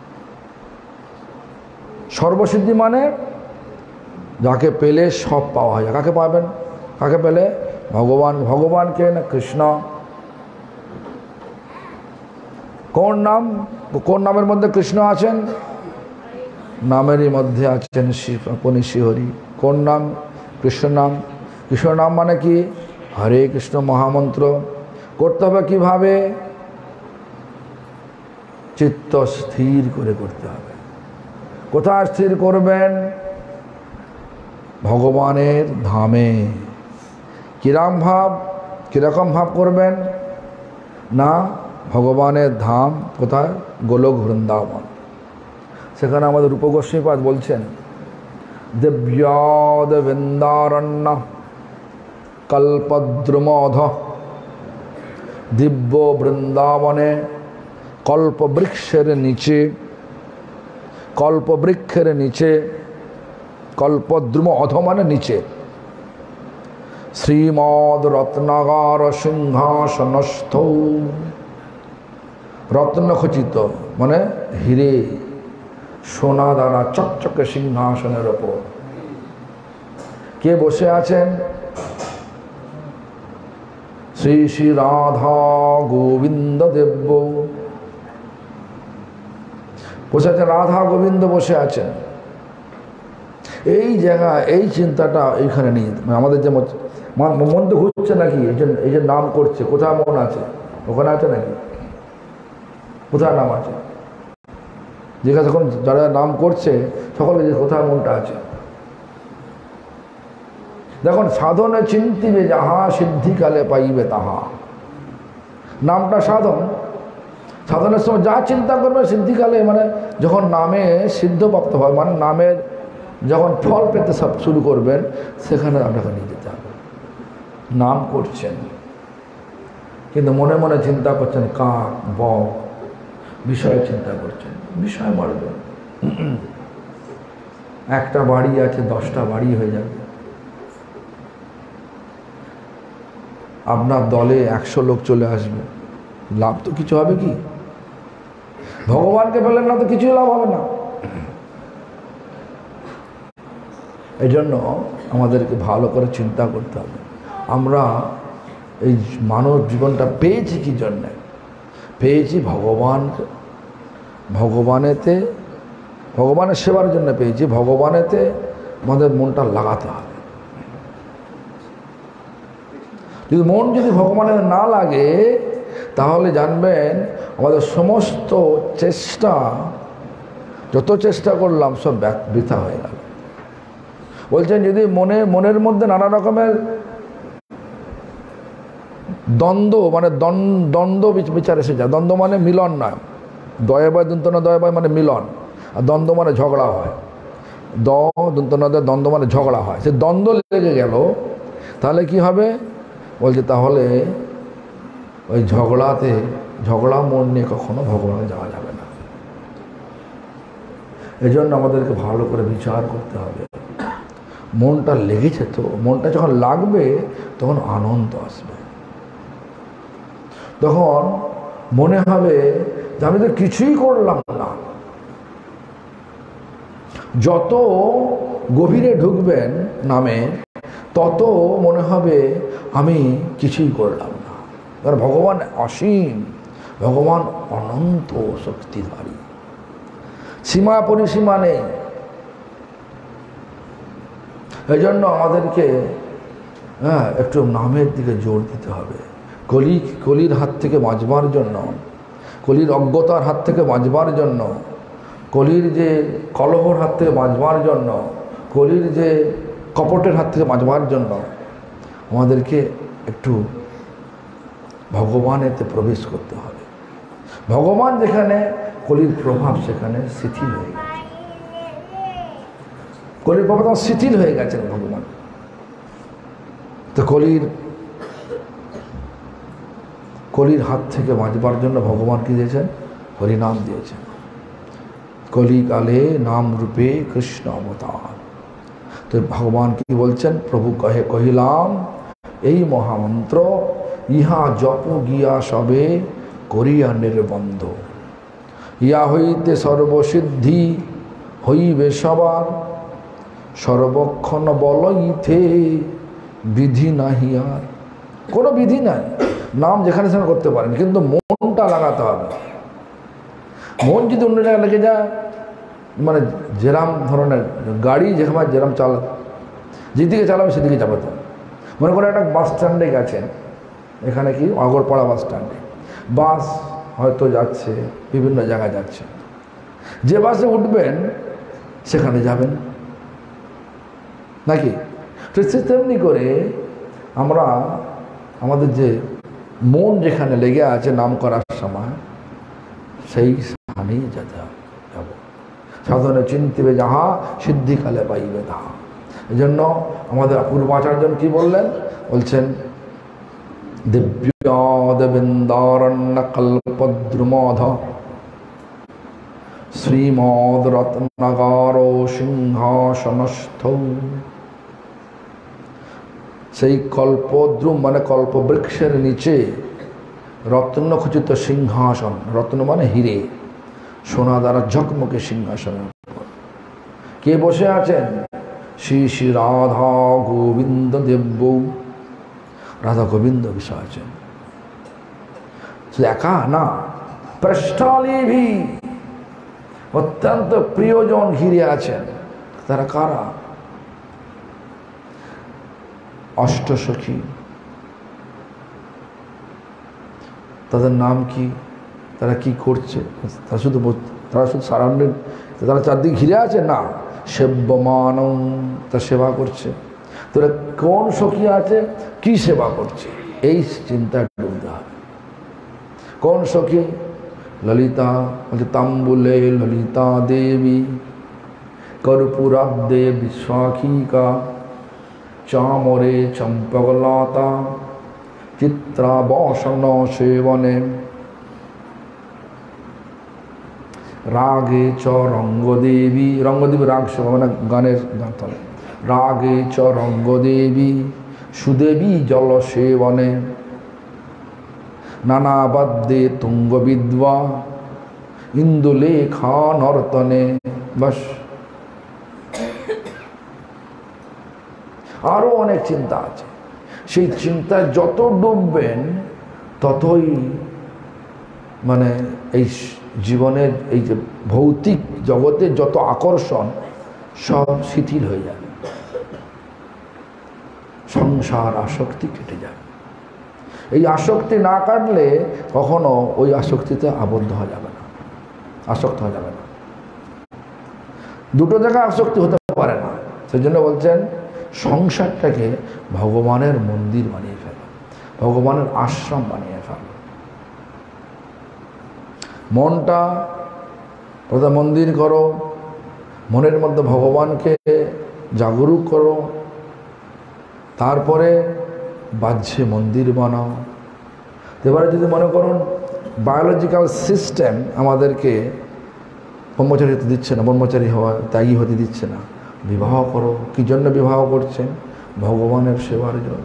সর্বসিদ্ধি মানে যাকে পেলে সব পাওয়া যায়। কাকে পাবেন? কাকে পেলে? ভগবানকে না কৃষ্ণ। কোন নামের মধ্যে কৃষ্ণ আছেন? নামেরই মধ্যে আছেন আপনি শ্রীহরি। কোন নাম? কৃষ্ণ নাম। কৃষ্ণ নাম মানে কি? হরে কৃষ্ণ মহামন্ত্র। করতে হবে কিভাবে? চিত্ত স্থির করে করতে হবে। কোথায় স্থির করবেন? ভগবানের ধামে। কিরকম ভাব করবেন? না, ভগবানের ধাম কোথায়? গোলক বৃন্দাবন। সেখানে আমাদের রূপগোস্বীপাদ বলছেন, দিব্যাদ বৃন্দারণ্য কল্পদ্রুমধ, দিব্য বৃন্দাবনে কল্পবৃক্ষের নিচে, কল্পবৃক্ষের নিচে, কল্পদ্রুম অধ মানে নিচে, শ্রীমদ রত্নাগার সিংহাসনস্থ, রত্নখচিত মানে হিরে সোনা দ্বারা চকচকে সিংহাসনের ওপর কে বসে আছেন? শ্রী শ্রী রাধা গোবিন্দ দেব্য বসে আছেন, রাধা গোবিন্দ বসে আছেন। এই জায়গা, এই চিন্তাটা এইখানে নিয়ে আমাদের যে মন তো ঘুরছে নাকি, এই যে নাম করছে, কোথায় মন আছে? ওখানে আছে নাকি? কোথায় নাম আছে? জিজ্ঞাসা যখন যারা নাম করছে সকলে যে কোথায় মনটা আছে। দেখুন, সাধনে চিন্তিবে যাহা সিদ্ধিকালে পাইবে তাহা। নামটা সাধন, সাধনের সময় যা চিন্তা করবে সিদ্ধিকালে মানে যখন নামে সিদ্ধপ্রাপ্ত হয়, মানে নামের যখন ফল পেতে সব শুরু করবেন, সেখানে আপনাকে নিয়ে যেতে হবে। নাম করছেন কিন্তু মনে মনে চিন্তা করছেন কাক বক, বিষয়ে চিন্তা করছেন, বিষয় মারবে। একটা বাড়ি আছে, 10টা বাড়ি হয়ে যাবে। আপনার দলে 100 লোক চলে আসবে, লাভ তো কিছু হবে কি? ভগবানকে পেলেন না তো কিছুই লাভ হবে না। এই জন্য আমাদেরকে ভালো করে চিন্তা করতে হবে, আমরা এই মানব জীবনটা পেয়েছি কি জন্যে? পেয়েছি ভগবানেতে, ভগবানের সেবার জন্য পেয়েছি। ভগবানেতে আমাদের মনটা লাগাতে হবে। যদি মন যদি ভগবানের না লাগে, তাহলে জানবেন আমাদের সমস্ত চেষ্টা, যত চেষ্টা করলাম সব বৃথা হয়ে গেল। বলছেন যদি মনের মধ্যে নানা রকমের দ্বন্দ্ব, মানে দ্বন্দ্ব বিচার এসে যায়। দ্বন্দ্ব মানে মিলন নয়, দয়াবয় দন্তন দয়াবয় মানে মিলন, আর দ্বন্দ্ব মানে ঝগড়া হয়। দন্তন দ্বন্দ্ব মানে ঝগড়া হয়। সে দ্বন্দ্ব লেগে গেল, তাহলে কি হবে? বলছে তাহলে ওই ঝগড়া মন নিয়ে কখনো ভগবানে যাওয়া যাবে না। এজন্য আমাদেরকে ভালো করে বিচার করতে হবে। মনটা লেগেছে তো, মনটা যখন লাগবে তখন আনন্দ আসবে। তখন মনে হবে যে আমি তো কিছুই করলাম না। যত গভীরে ঢুকবেন নামে, তত মনে হবে আমি কিছুই করলাম না। কারণ ভগবান অসীম, ভগবান অনন্ত শক্তিধারী, সীমা পরিসীমা নেই। এই জন্য আমাদেরকে একটু নামের দিকে জোর দিতে হবে। কলির হাত থেকে বাঁচবার জন্য, কলির অজ্ঞতার হাত থেকে বাঁচবার জন্য, কলির যে কলহর হাত থেকে বাঁচবার জন্য, কলির যে কপটের হাত থেকে বাঁচবার জন্য আমাদেরকে একটু ভগবানেতে প্রবেশ করতে হবে। ভগবান যেখানে, কলির প্রভাব সেখানে শিথিল হয়ে গেছে। কলির প্রভাব শিথিল হয়ে গেছেন ভগবান। তো কলির হাত থেকে বাঁচবার জন্য ভগবান কি দিয়েছেন? হরিনাম দিয়েছেন। কলিকালে নাম রূপে কৃষ্ণ অবতার। তো ভগবান কি বলছেন? প্রভু কহিলাম এই মহামন্ত্র, ইহা জপ গিয়া সবে করিয়া নির্বন্ধ, ইয়া হইতে সর্বসিদ্ধি হইবে সবার, সর্বক্ষণ বলইতে বিধি নাহি আর। কোনো বিধি নাই, নাম যেখানে সেখানে করতে পারেন, কিন্তু মনটা লাগাতে হবে। মন যদি অন্য জায়গায় লেগে যায়, মানে যেরাম ধরনের গাড়ি যেরকম যেদিকে চালাবে সেদিকে যাবে। তো মনে করে একটা বাস স্ট্যান্ডে গেছেন, এখানে কি আগরপাড়া বাস স্ট্যান্ডে বাস হয়তো যাচ্ছে, বিভিন্ন জায়গায় যাচ্ছে, যে বাসে উঠবেন সেখানে যাবেন নাকি? তো তেমনি করে আমরা আমাদের যে মন যেখানে লেগে আছে নাম করার সময়, সেই স্থানেই যাব। সাধনে চিন্তিবে যাহা সিদ্ধিকালে পাইবে তাহা। এই জন্য আমাদের পূর্বাচার্যন কি বললেন, বলছেন দিব্যাদেবেন্দারণ্য কল্পদ্রুমধ শ্রীমদ রত্নাগার সিংহাসনস্থ। সেই কল্পদ্রুম মানে কল্পবৃক্ষের নিচে রত্ন খচিত সিংহাসন, রত্ন মানে হিরে, সোনা দ্বারা ঝকমকে সিংহাসনের উপর কে বসে আছেন? শ্রী শ্রী রাধা গোবিন্দ দেব্য, রাধা গোবিন্দ বসে আছেন। একা না, পৃষ্ঠালিভি অত্যন্ত প্রিয়জন ঘিরে আছেন। তারা কারা? অষ্টসখী। তাদের নাম কি? তারা কি করছে? তারা শুধু সারাউন্ডেড, তারা চারদিকে ঘিরে আছে না, সেব্যমান, তার সেবা করছে। তোরা কোন সখী আছে, কি সেবা করছে, এই চিন্তায় ডুবতে হবে। কোন সখী? ললিতা, বলছে তাম্বুলে ললিতা দেবী, কর্পূরাব্দে বিশ্বখিকা, চামরে চম্পকলতা, চিত্রাবসন সেবনে, রাগে চ রঙ্গদেবী, রঙ্গদেবী রাগ সেবা মানে গানের গান। রাগে চ রঙ্গদেবী সুদেবী জল সেবনে, নানাবাদ্যে তুঙ্গ বিদ্বা, ইন্দুলেখা নর্তনে। বাস, আরো অনেক চিন্তা আছে। সেই চিন্তায় যত ডুববেন ততই মানে এই জীবনের এই যে ভৌতিক জগতের যত আকর্ষণ সব শিথিল হয়ে যাবে, সংসার আসক্তি কেটে যাবে। এই আসক্তি না কাটলে কখনো ওই আসক্তিতে আবদ্ধ হওয়া যাবে না, আসক্ত হওয়া যাবে না। দুটো জায়গায় আসক্তি হতে পারে না। সেই জন্য বলছেন সংসারটাকে ভগবানের মন্দির বানিয়ে ফেলো, ভগবানের আশ্রম বানিয়ে ফেলো। মনটা প্রথম মন্দির করো, মনের মধ্যে ভগবানকে জাগরুক করো, তারপরে বাহ্যে মন্দির বানাও। এবারে যদি মনে করুন বায়োলজিক্যাল সিস্টেম আমাদেরকে ব্রহ্মচারী হতে দিচ্ছে না, ব্রহ্মচারী হওয়া ত্যাগী হতে দিচ্ছে না, বিবাহ করো। কী জন্য বিবাহ করছেন? ভগবানের সেবার জন্য।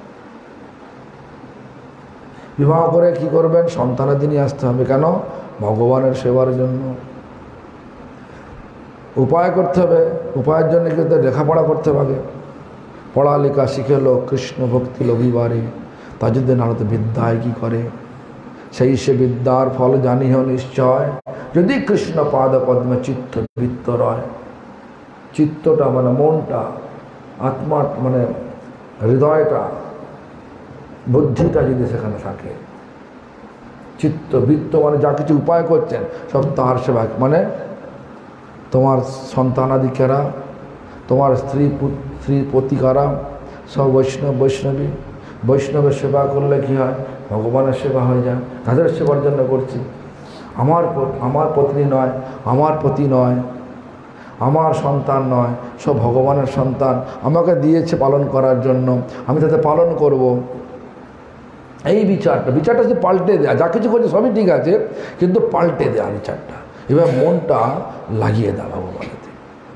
বিবাহ করে কি করবেন? সন্তানাদি নিয়ে আসতে হবে। কেন? ভগবানের সেবার জন্য। উপায় করতে হবে, উপায়ের জন্য কিন্তু লেখাপড়া করতে হবে। পড়ালেখা শিখে লোক কৃষ্ণ ভক্তি লভিবারে, তা যদি নারদ বিদ্যায় কি করে, সেই সে বিদ্যার ফল জানিহ নিশ্চয়, যদি কৃষ্ণ পাদ পদ্মে চিত্ত বৃত্ত রয়। চিত্তটা মানে মনটা, আত্মা মানে হৃদয়টা, বুদ্ধিটা যদি সেখানে থাকে, চিত্ত বৃত্ত মানে যা কিছু উপায় করছেন সব তার সেবা। মানে তোমার সন্তানাদিকেরা, তোমার স্ত্রী পতিকারা সব বৈষ্ণবী। বৈষ্ণবের সেবা করলে কি হয়? ভগবানের সেবা হয়ে যায়। তাদের সেবার জন্য করছি। আমার পত্নী নয়, আমার পতি নয়, আমার সন্তান নয়, সব ভগবানের সন্তান, আমাকে দিয়েছে পালন করার জন্য, আমি তাতে পালন করব। এই বিচারটা যে পাল্টে দেয়া, যা কিছু করছে সবই ঠিক আছে, কিন্তু পাল্টে দেয়া বিচারটা। এবার মনটা লাগিয়ে দেওয়া ভগবানেতে।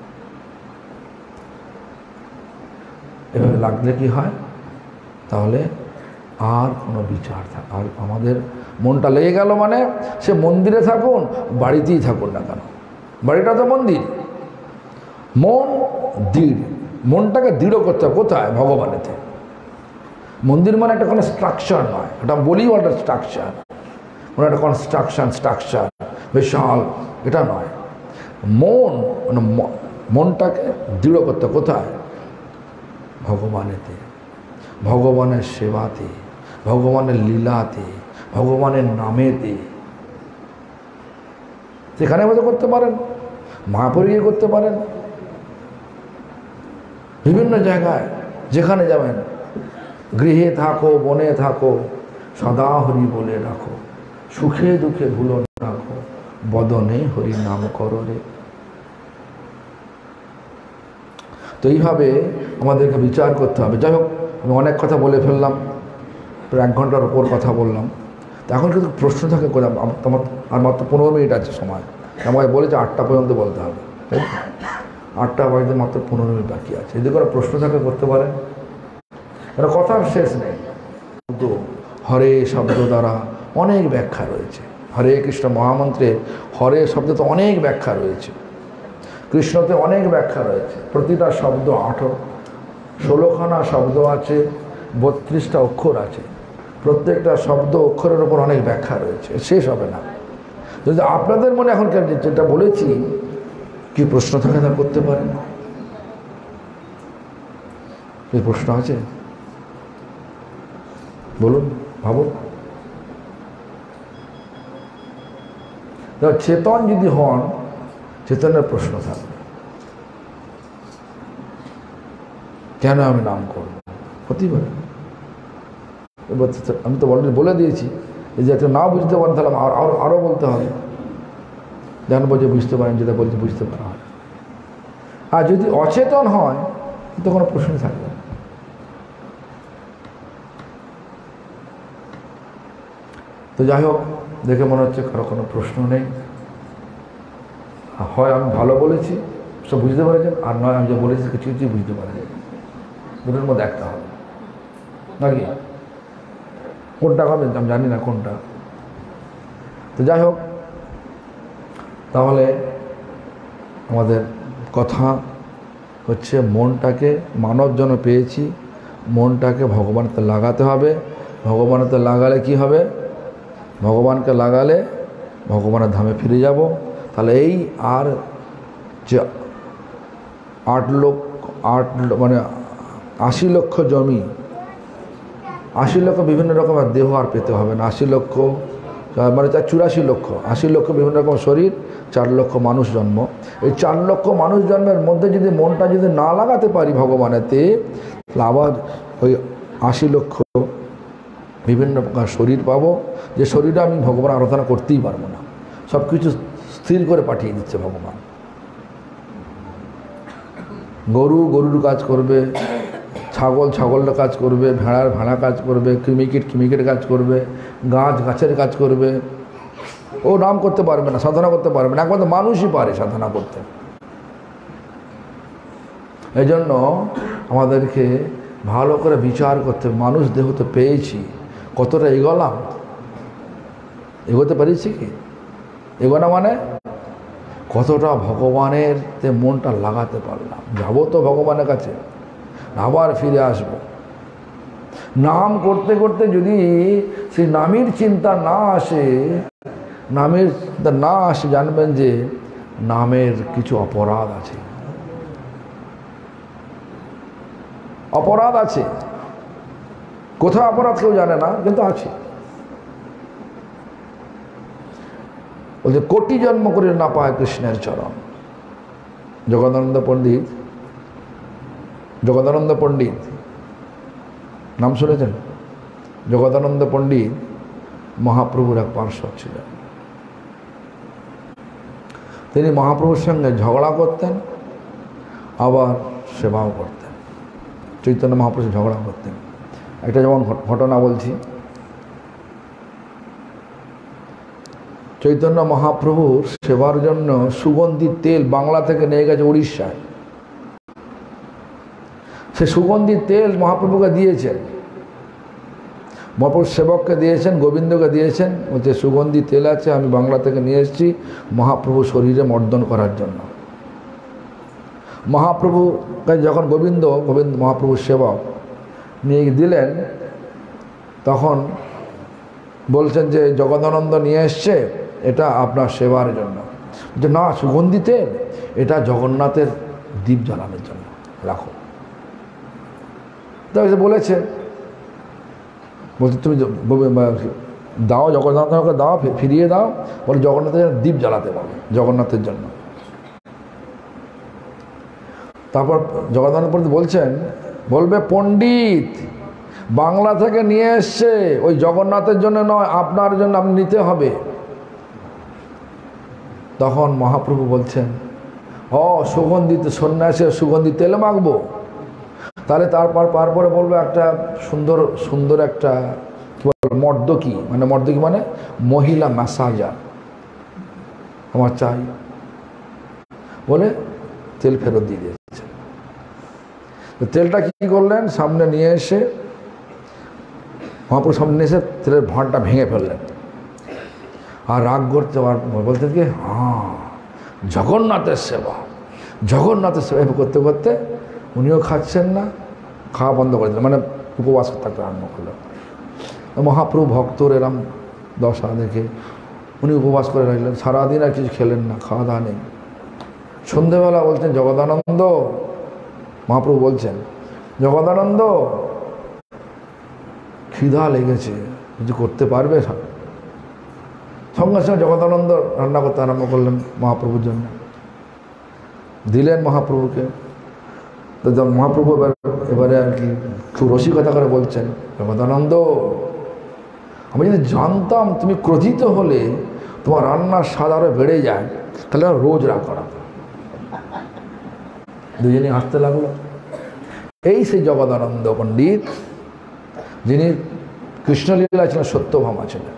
এভাবে লাগলে কি হয়? তাহলে আর কোনো বিচার থাকে, আর আমাদের মনটা লেগে গেল মানে সে মন্দিরে থাকুন, বাড়িতেই থাকুন না কেন, বাড়িটা তো মন্দির। মন দৃঢ়, মনটাকে দৃঢ় করতে হবে কোথায়? ভগবানেতে। মন্দির মানে একটা কোনো স্ট্রাকচার নয়, এটা বলি একটা স্ট্রাকচার, কোনো একটা স্ট্রাকচার বিশাল, এটা নয়। মন মানে মনটাকে দৃঢ় করতে কোথায়? ভগবানেতে, ভগবানের সেবাতে, ভগবানের লীলাতে, ভগবানের নামেতে। সেখানে বসে করতে পারেন, মায়াপুরে গিয়ে করতে পারেন, বিভিন্ন জায়গায় যেখানে যাবেন। গৃহে থাকো, বনে থাকো, সদা হরি বলে রাখো, সুখে দুঃখে ভুলো রাখো, বদনে হরি নাম করো রে। তো এইভাবে আমাদেরকে বিচার করতে হবে। যাই হোক, আমি অনেক কথা বলে ফেললাম, প্রায় 1 ঘন্টার ওপর কথা বললাম। তো এখন কিন্তু প্রশ্ন থাকে করে তোমার আর মাত্র 15 মিনিট আছে সময়। আমাকে বলেছে 8টা পর্যন্ত বলতে হবে, তাই 8টা বাজতে মাত্র 15 মিনিট বাকি আছে। যদি কোনো প্রশ্ন থাকে করতে পারেন, এটা কথার শেষ নেই। কিন্তু হরে শব্দ দ্বারা অনেক ব্যাখ্যা রয়েছে। হরে কৃষ্ণ মহামন্ত্রে হরে শব্দে তো অনেক ব্যাখ্যা রয়েছে, কৃষ্ণতে অনেক ব্যাখ্যা রয়েছে। প্রতিটা শব্দ 16খানা শব্দ আছে, 32টা অক্ষর আছে। প্রত্যেকটা শব্দ অক্ষরের ওপর অনেক ব্যাখ্যা রয়েছে, শেষ হবে না। যদি আপনাদের মনে এখন যেটা বলেছি কি প্রশ্ন থাকে তা করতে পারেন। এই প্রশ্ন আছে, বলুন, ভাবুন। চেতন যদি হন, চেতনের প্রশ্ন থাকবে, কেন আমি নাম করব, হতেই পারে। আমি তো অলরেডি বলে দিয়েছি, যে একটা না বুঝতে পারেন তাহলে আরও বলতে হবে, জানবো যে বুঝতে পারেন, যেটা বলছি বুঝতে পারা হয়। আর যদি অচেতন হয় তো কোনো প্রশ্ন থাকবে না। তো যাই হোক, দেখে মনে হচ্ছে কারো কোনো প্রশ্ন নেই। হয় আমি ভালো বলেছি, সব বুঝতে পারেছেন, আর নয় আমি যে বলেছি কিছু কিছুই বুঝতে পারেছেন। দুটোর মধ্যে একটা হবে নাকি, কোনটা হবে আমি জানি না কোনটা। তো যাই হোক, তাহলে আমাদের কথা হচ্ছে মনটাকে মানব জন্য পেয়েছি, মনটাকে ভগবানকে লাগাতে হবে। ভগবানকে লাগালে কি হবে? ভগবানকে লাগালে ভগবানের ধামে ফিরে যাব। তাহলে এই আর যে 80 লক্ষ জমি, 80 লক্ষ বিভিন্ন রকমের দেহ আর পেতে হবে না। 80 লক্ষ মানে 84 লক্ষ, 80 লক্ষ বিভিন্ন রকম শরীর, 4 লক্ষ মানুষ জন্ম। এই 4 লক্ষ মানুষ জন্মের মধ্যে যদি মনটা যদি না লাগাতে পারি ভগবানেতে, তাহলে আবার ওই 80 লক্ষ বিভিন্ন প্রকার শরীর পাবো, যে শরীরে আমি ভগবান আরাধনা করতেই পারবো না। সব কিছু স্থির করে পাঠিয়ে দিচ্ছে ভগবান। গরুর কাজ করবে, ছাগলের কাজ করবে, ভেড়া কাজ করবে, কৃমিকিট কাজ করবে, গাছের কাজ করবে। ও নাম করতে পারবে না, সাধনা করতে পারবে না, একমাত্র মানুষই পারে সাধনা করতে। এই জন্য আমাদেরকে ভালো করে বিচার করতে, মানুষ দেহ তো পেয়েছি, কতটা এগোলাম, এগোতে পারিছি কি? এগোনা মানে কতটা ভগবানের মনটা লাগাতে পারলাম। যাবো তো ভগবানের কাছে, আবার ফিরে আসব। নাম করতে করতে যদি সেই নামের চিন্তা না আসে, জানবেন যে নামের কিছু অপরাধ আছে। অপরাধ আছে, কোথাও অপরাধ কেউ জানে না, কিন্তু আছে। বলছে কোটি জন্ম করে না পায় কৃষ্ণের চরণ। জগদানন্দ পণ্ডিত নাম শুনেছেন? জগদানন্দ পণ্ডিত মহাপ্রভুর এক পার্শ্বদ ছিলেন। তিনি মহাপ্রভুর সঙ্গে ঝগড়া করতেন, আবার সেবাও করতেন। চৈতন্য মহাপ্রভু ঝগড়া করতেন। একটা যেমন ঘটনা বলছি, চৈতন্য মহাপ্রভুর সেবার জন্য সুগন্ধি তেল বাংলা থেকে নিয়ে গেছে উড়িষ্যায়। সে সুগন্ধি তেল মহাপ্রভুকে দিয়েছেন, মহাপ্রভুর সেবককে দিয়েছেন, গোবিন্দকে দিয়েছেন। বলছে সুগন্ধি তেল আছে, আমি বাংলা থেকে নিয়ে এসেছি মহাপ্রভু শরীরে মর্দন করার জন্য। মহাপ্রভুকে যখন গোবিন্দ মহাপ্রভুর সেবক নিয়ে দিলেন, তখন বলছেন যে জগদানন্দ নিয়ে এসছে, এটা আপনার সেবার জন্য। যে না, সুগন্ধি তেল এটা জগন্নাথের দীপ জ্বালানোর জন্য রাখো। তাই বলেছে, বলছে তুমি দাও, জগন্নাথকে দাও, ফিরিয়ে দাও। বলে জগন্নাথের দীপ জ্বালাতে পারবে, জগন্নাথের জন্য। তারপর জগন্নাথ বলছেন, বলবে পণ্ডিত বাংলা থেকে নিয়ে এসছে, ওই জগন্নাথের জন্য নয়, আপনার জন্য আপনি নিতে হবে। তখন মহাপ্রভু বলছেন, সুগন্ধিত সন্ন্যাসে সুগন্ধি তেল মাখবো, তাহলে তারপরে বলবো একটা সুন্দর সুন্দর একটা কি বল মর্দকি, মানে মর্দকি মানে মহিলা ম্যাসাজার আমার চাই বলে তেল ফেরত দিয়ে দিয়েছে। তেলটা কি করলেন, সামনে নিয়ে এসে মহাপুর সামনে এসে তেলের ভাঁড়টা ভেঙে ফেললেন। আর রাগ করতে বলতেন কি, জগন্নাথের সেবা, জগন্নাথের সেবা করতে করতে উনিও খাচ্ছেন না, খাওয়া বন্ধ করে দিলেন, মানে উপবাস থাকতে আরম্ভ করলেন। মহাপ্রভু ভক্তর এরম দশা দেখে উনি উপবাস করে রাখলেন, সারাদিন আর কিছু খেলেন না, খাওয়া দাওয়া নেই। সন্ধেবেলা বলছেন, জগদানন্দ, মহাপ্রভু বলছেন, জগদানন্দ খিদা লেগেছে, কিছু করতে পারবে? সঙ্গে সঙ্গে জগদানন্দ রান্না করতে আরম্ভ করলেন মহাপ্রভুর জন্য, দিলেন মহাপ্রভুকে। তো যখন মহাপ্রভু এবারে আর কি খুব রসিকতা করে বলছেন, জগদানন্দ আমি যদি জানতাম তুমি ক্রোধিত হলে তোমার রান্নার স্বাদ আরও বেড়ে যায়, তাহলে রোজ রাগ করা। দুজনেই হাসতে লাগলো। এই সেই জগদানন্দ পণ্ডিত, যিনি কৃষ্ণলীলা ছিলেন, সত্যভামা ছিলেন।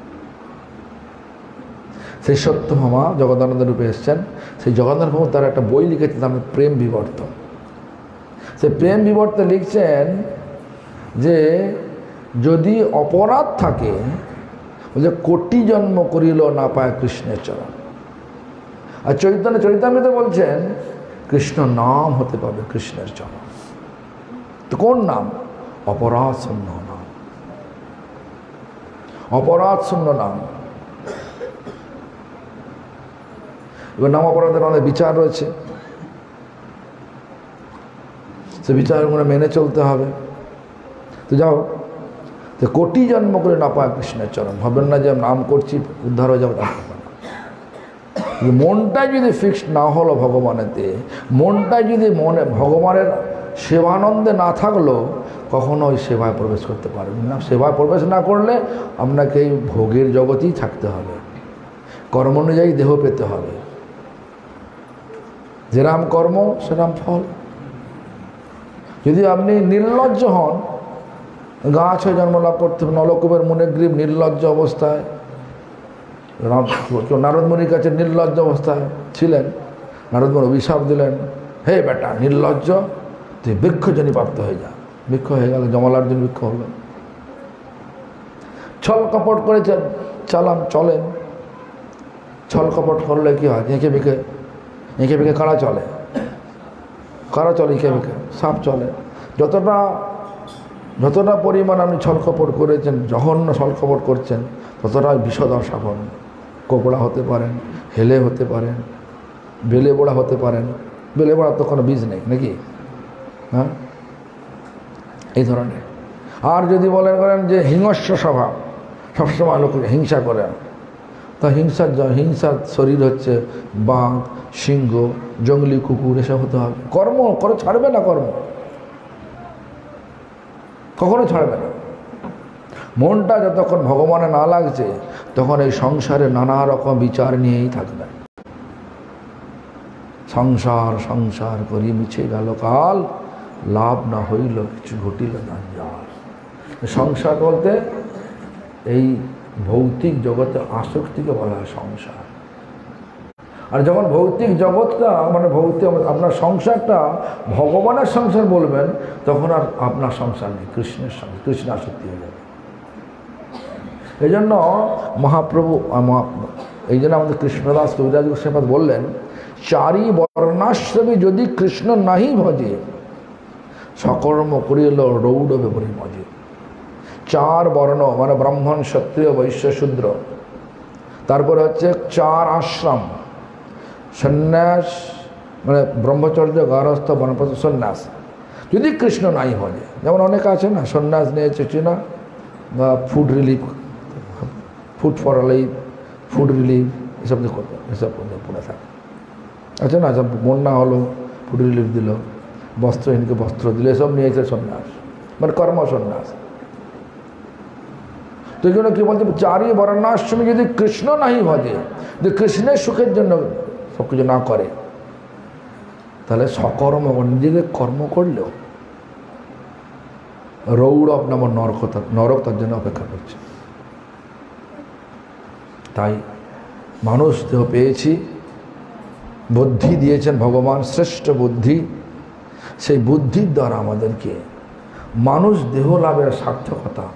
সেই সত্যভামা জগদানন্দ রূপে এসছেন। সেই জগন্নাথ প্রভু তার একটা বই লিখেছেন, তার প্রেম বিবর্তন। সেই প্রেম বিবর্তন লিখছেন যে যদি অপরাধ থাকে, বলছে কোটি জন্ম করিল না পায় কৃষ্ণের চরণ। আর চৈতন্য চরিতামৃতে বলছেন কৃষ্ণ নাম হতে পাবে কৃষ্ণের চরণ। তো কোন নাম? অপরাধ শূন্য নাম, অপরাধ শূন্য নাম। এবার নাম অপরাধের অনেক বিচার রয়েছে, সে বিচারগুলো মেনে চলতে হবে। তো যাও, তো কোটি জন্ম করে না পায় কৃষ্ণের চরণ। ভাববেন না যে নাম করছি উদ্ধার হয়ে যাবে, মনটা যদি ফিক্সড না হলো ভগবানেতে, মনটা যদি মনে ভগবানের সেবানন্দে না থাকলো, কখনো ওই সেবায় প্রবেশ করতে পারবেন না। সেবায় প্রবেশ না করলে আপনাকে এই ভোগের জগতেই থাকতে হবে, কর্ম অনুযায়ী দেহ পেতে হবে, যেরাম কর্ম সেরাম ফল। যদি আপনি নির্লজ্জ হন, গাছ হয়ে জন্ম লাভ করতে হবে, নলকূপের মুনিগ্রীব নির্লজ্জ অবস্থায়, নারদমুনির কাছে নির্লজ্জ অবস্থায় ছিলেন, নারদমুনি অভিশাপ দিলেন, হে বেটা নির্লজ্জ, তুই বৃক্ষজনী প্রাপ্ত হয়ে যা। বৃক্ষ হয়ে গেল, জমলার জন্য বৃক্ষ হলেন। ছল কপট করে চলেন, ছল কপট করলে কি হয়? এঁকে বেঁকে কারা চলে, কারা চলে? এঁকে বেঁকে সাপ চলে। যতটা পরিমাণ আপনি ছলকপট করেছেন, জঘন্য ছলকপট করছেন, ততটা বিষধর সাপ হবেন। কোকড়া হতে পারেন, হেলে হতে পারেন, বেলে বোড়া হতে পারেন। বেলে বোড়ার তো কোনো বীজ নেই নাকি? হ্যাঁ, এই ধরনের। আর যদি করেন যে হিংস্র স্বভাব, সবসময় লোককে হিংসা করে, তা হিংসার শরীর হচ্ছে বাঘ, সিংহ, জঙ্গলি কুকুর, এসব হতে হবে। কর্ম করে ছাড়বে না, কর্ম কখনো ছাড়বে না। মনটা যতক্ষণ ভগবানে না লাগছে, তখন এই সংসারে নানা রকম বিচার নিয়েই থাকবে। সংসার সংসার করি মিছে গেল কাল, লাভ না হইল কিছু ঘটিল না যার। সংসার বলতে এই ভৌতিক জগতে আসক্তিকে বলা হয় সংসার। আর যখন ভৌতিক জগৎটা মানে ভৌতিক আপনার সংসারটা ভগবানের সংসার বলবেন, তখন আর আপনার সংসার নেই, কৃষ্ণের সংসার, কৃষ্ণ আসক্তি হয়ে যাবে। এই জন্য মহাপ্রভু এই জন্য আমাদের কৃষ্ণদাস কবিরাজ গোস্বামী বললেন, চারি বর্ণাশ্রমী যদি কৃষ্ণ নাহি ভজে, সকর্ম করিল রৌড়বে পরিমজে। চার বর্ণ মানে ব্রাহ্মণ, ক্ষত্রিয়, বৈশ্য, শূদ্র, তারপরে হচ্ছে চার আশ্রম, সন্ন্যাস মানে ব্রহ্মচর্য, গারস্থ, বনপ্রস্থ, সন্ন্যাস, যদি কৃষ্ণ নাই ভজে। যেমন অনেকে আছে না, সন্ন্যাস নিয়েছে চিনা বা food relief, food for life, food relief, এসব করবে, এসব পড়ে থাকে। আচ্ছা না, সব বন্যা হলো ফুড রিলিফ দিল, বস্ত্রহীনকে বস্ত্র দিল, এসব নিয়েছে সন্ন্যাস, মানে কর্ম সন্ন্যাস। তো এই জন্য কী বলছে, চারি বর্ণাশ্রমী যদি কৃষ্ণ নাহি ভজে, যদি কৃষ্ণের সুখের জন্য সব কিছু না করে, তাহলে সকর্ম নিজেদের কর্ম করলেও রৌরব নামক নরক তার জন্য অপেক্ষা করছে। তাই মানুষ দেহ পেয়েছি, বুদ্ধি দিয়েছেন ভগবান, শ্রেষ্ঠ বুদ্ধি। সেই বুদ্ধির দ্বারা আমাদেরকে মানুষ দেহ লাভের সার্থকতা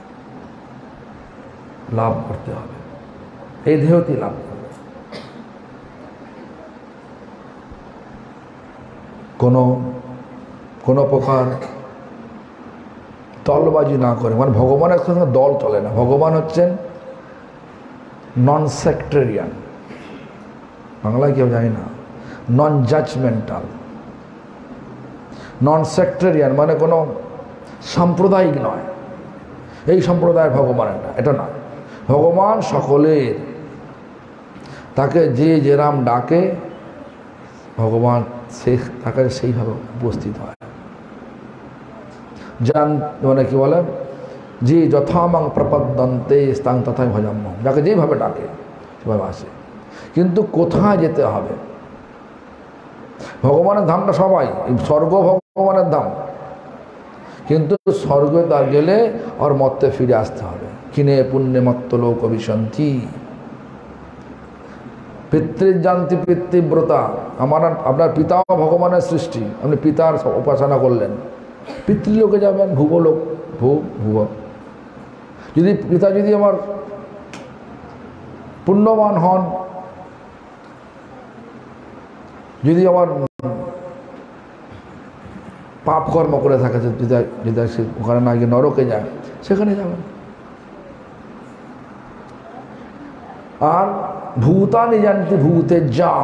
লাভ করতে হবে, এই দেহটি লাভ করবে। কোনো প্রকার দলবাজি না করে, মানে ভগবানের সঙ্গে দল চলে না। ভগবান হচ্ছেন নন সেক্টেরিয়ান, বাংলায় কেউ জানি না, নন জাজমেন্টাল। নন সেক্টেরিয়ান মানে কোনো সাম্প্রদায়িক নয়, এই সম্প্রদায়ের ভগবানের না, এটা নয়। ভগবান সকলের, তাকে যে যেরাম ডাকে ভগবান তাকে সেইভাবে উপস্থিত হয়। যান মানে কি বলে, যে যথামাং প্রপদ্যন্তে স্থান তথায় ভজাম্য, যাকে যেভাবে ডাকে সেভাবে আসে। কিন্তু কোথায় যেতে হবে? ভগবানের ধামটা সবাই, স্বর্গ ভগবানের ধাম, কিন্তু স্বর্গে তার গেলে ওর মত্তে ফিরে আসতে হবে। কিনে পুণ্যে মত্ত লোক অভিশন্তি পিতৃজান্তি পিতৃব্রতা। আপনার পিতাও ভগবানের সৃষ্টি, আপনি পিতার উপাসনা করলেন, পিতৃলোকে যাবেন, ভুবলোক, ভুব। যদি পিতা যদি আমার পুণ্যবান হন, যদি আমার পাপ কর্ম করে থাকে, যদি ওখানে না গিয়ে নরকে যায়, সেখানে যাবেন। আর ভূতানি জানতে ভূতে যা,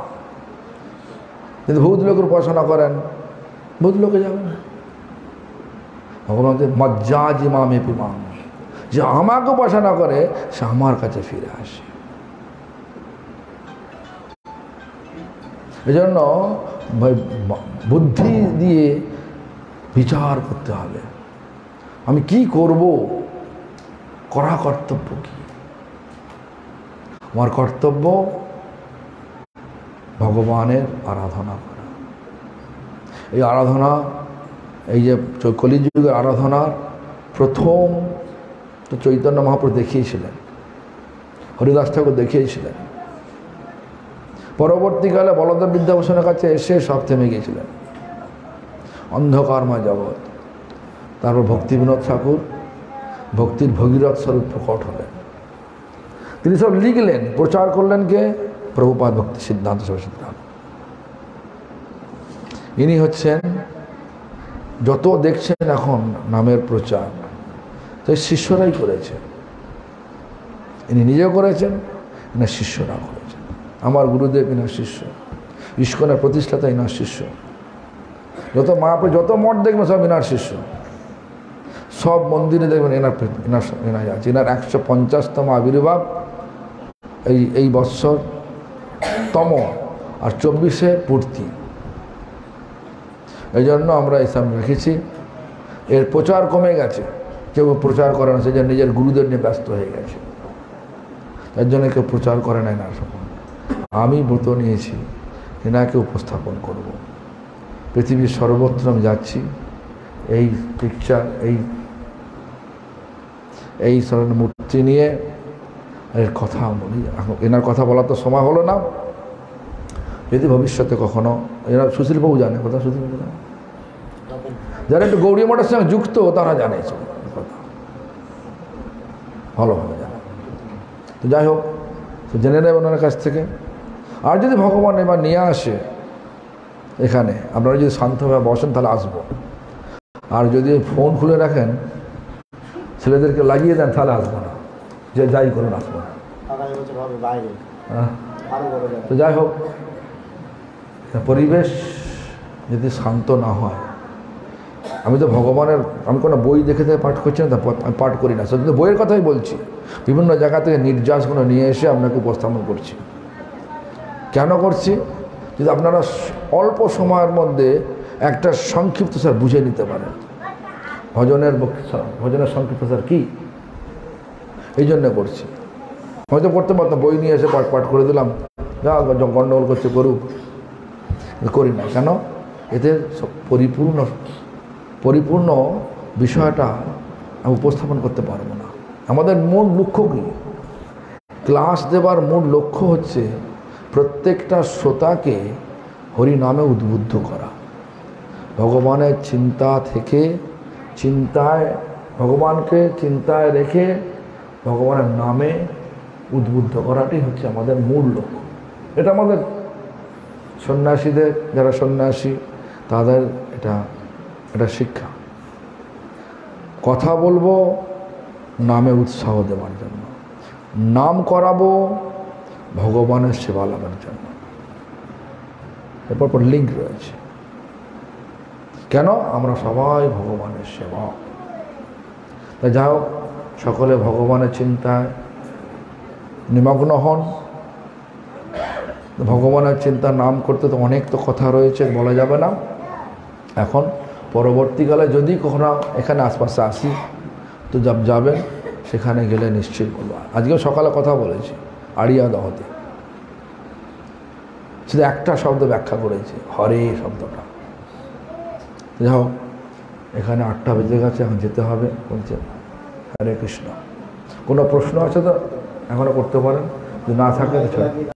যদি ভূত লোকের উপাসনা করেন, ভূত লোকে যাবেন। ভগবান মজ্জা জিমামে পিমাম, যে আমাকে উপাসনা করে সে আমার কাছে ফিরে আসে। এই জন্য বুদ্ধি দিয়ে বিচার করতে হবে, আমি কি করব, করা কর্তব্য কি। আমার কর্তব্য ভগবানের আরাধনা করা। এই আরাধনা, এই যে কলিযুগের আরাধনার প্রথম তো চৈতন্য মহাপ্রভু দেখিয়েছিলেন, হরিদাস ঠাকুর দেখিয়েছিলেন। পরবর্তীকালে বলদেব বিদ্যাভূষণের কাছে এসে সব থেমে গিয়েছিলেন, অন্ধকারময় জগৎ। তারপর ভক্তি বিনোদ ঠাকুর ভক্তির ভগীরথ স্বরূপ প্রকট হলেন। তিনি সব লিখলেন, প্রচার করলেন কে? প্রভুপাদ ভক্তি সিদ্ধান্ত সরস্বতী ঠাকুর। ইনি হচ্ছেন, যত দেখছেন এখন নামের প্রচার, তাই শিষ্যরাই করেছে। ইনি নিজেও করেছেন, এনার শিষ্যরা করেছেন। আমার গুরুদেব এনার শিষ্য, ইস্কনের প্রতিষ্ঠাতা এনার শিষ্য। যত মহাপ্রভু যত মঠ দেখবেন সব এনার শিষ্য, সব মন্দিরে দেখবেন এনার আছে। এনার 150তম আবির্ভাব এই বৎসর তম, আর 24-এ পূর্তি। এই জন্য আমরা এসব রেখেছি। এর প্রচার কমে গেছে, কেউ প্রচার করে না, সেই জন্য নিজের গুরুদের নিয়ে ব্যস্ত হয়ে গেছে, তার জন্য কেউ প্রচার করে না। এনার সব আমি ব্রত নিয়েছি, এনাকে উপস্থাপন করব। পৃথিবীর সর্বত্র আমি যাচ্ছি, এই পিকচার, এই ধরনের মূর্তি নিয়ে এর কথা বলি। এনার কথা বলার তো সময় হলো না। যদি ভবিষ্যতে কখনো, এরা সুশীলবাবু জানে কথা, সুশীলবাবু জানে, যারা একটু গৌড়ীয় মঠের সঙ্গে যুক্ত তারা জানে কথা, ভালোভাবে জানে। তো যাই হোক, তো জেনে নেবেন ওনার কাছ থেকে। আর যদি ভগবান এবার নিয়ে আসে এখানে, আপনারা যদি শান্তভাবে বসেন তাহলে আসবো। আর যদি ফোন খুলে রাখেন, ছেলেদেরকে লাগিয়ে দেন, তাহলে আসবো না, যে যাই করুন আসবো না। তো যাই হোক, পরিবেশ যদি শান্ত না হয়, আমি তো ভগবানের, আমি কোনো বই দেখে পাঠ করছি না, আমি পাঠ করি না, কিন্তু বইয়ের কথাই বলছি। বিভিন্ন জায়গা থেকে নির্যাসগুলো নিয়ে এসে আপনাকে উপস্থাপন করছি। কেন করছি? যদি আপনারা অল্প সময়ের মধ্যে একটা সংক্ষিপ্ত স্যার বুঝে নিতে পারেন, ভজনের সংক্ষিপ্ত স্যার কী, এই জন্য করছি। হয়তো করতে পারতাম বই নিয়ে এসে পাঠ করে দিলাম, যা গণ্ডগোল করছে করুক, করি না কেন? এতে পরিপূর্ণ বিষয়টা আমি উপস্থাপন করতে পারবো না। আমাদের মূল লক্ষ্য কী? ক্লাস দেবার মূল লক্ষ্য হচ্ছে প্রত্যেকটা শ্রোতাকে হরিনামে উদ্বুদ্ধ করা, ভগবানের চিন্তা থেকে ভগবানকে চিন্তায় রেখে ভগবানের নামে উদ্বুদ্ধ করাটাই হচ্ছে আমাদের মূল লক্ষ্য। এটা আমাদের সন্ন্যাসীদের, যারা সন্ন্যাসী তাদের এটা শিক্ষা। কথা বলবো নামে উৎসাহ দেওয়ার জন্য, নাম করাবো ভগবানের সেবা লাভের জন্য। এরপর লিঙ্ক রয়েছে। কেন? আমরা সবাই ভগবানের সেবা। তা যাই হোক, সকলে ভগবানের চিন্তায় নিমগ্ন হন। ভগবানের চিন্তা নাম করতে তো অনেক তো কথা রয়েছে, বলা যাবে না। এখন পরবর্তীকালে যদি কখনো এখানে আশপাশে আসি তো যাবেন, সেখানে গেলে নিশ্চয়ই বলবো। আজকেও সকালে কথা বলেছি আড়িয়া দহতে, শুধু একটা শব্দ ব্যাখ্যা করেছি, হরে শব্দটা। যাই হোক, এখানে 8টা বেজে গেছে, এখন যেতে হবে। বলছে হরে কৃষ্ণ। কোনো প্রশ্ন আছে তো এখনও করতে পারেন, যদি না থাকে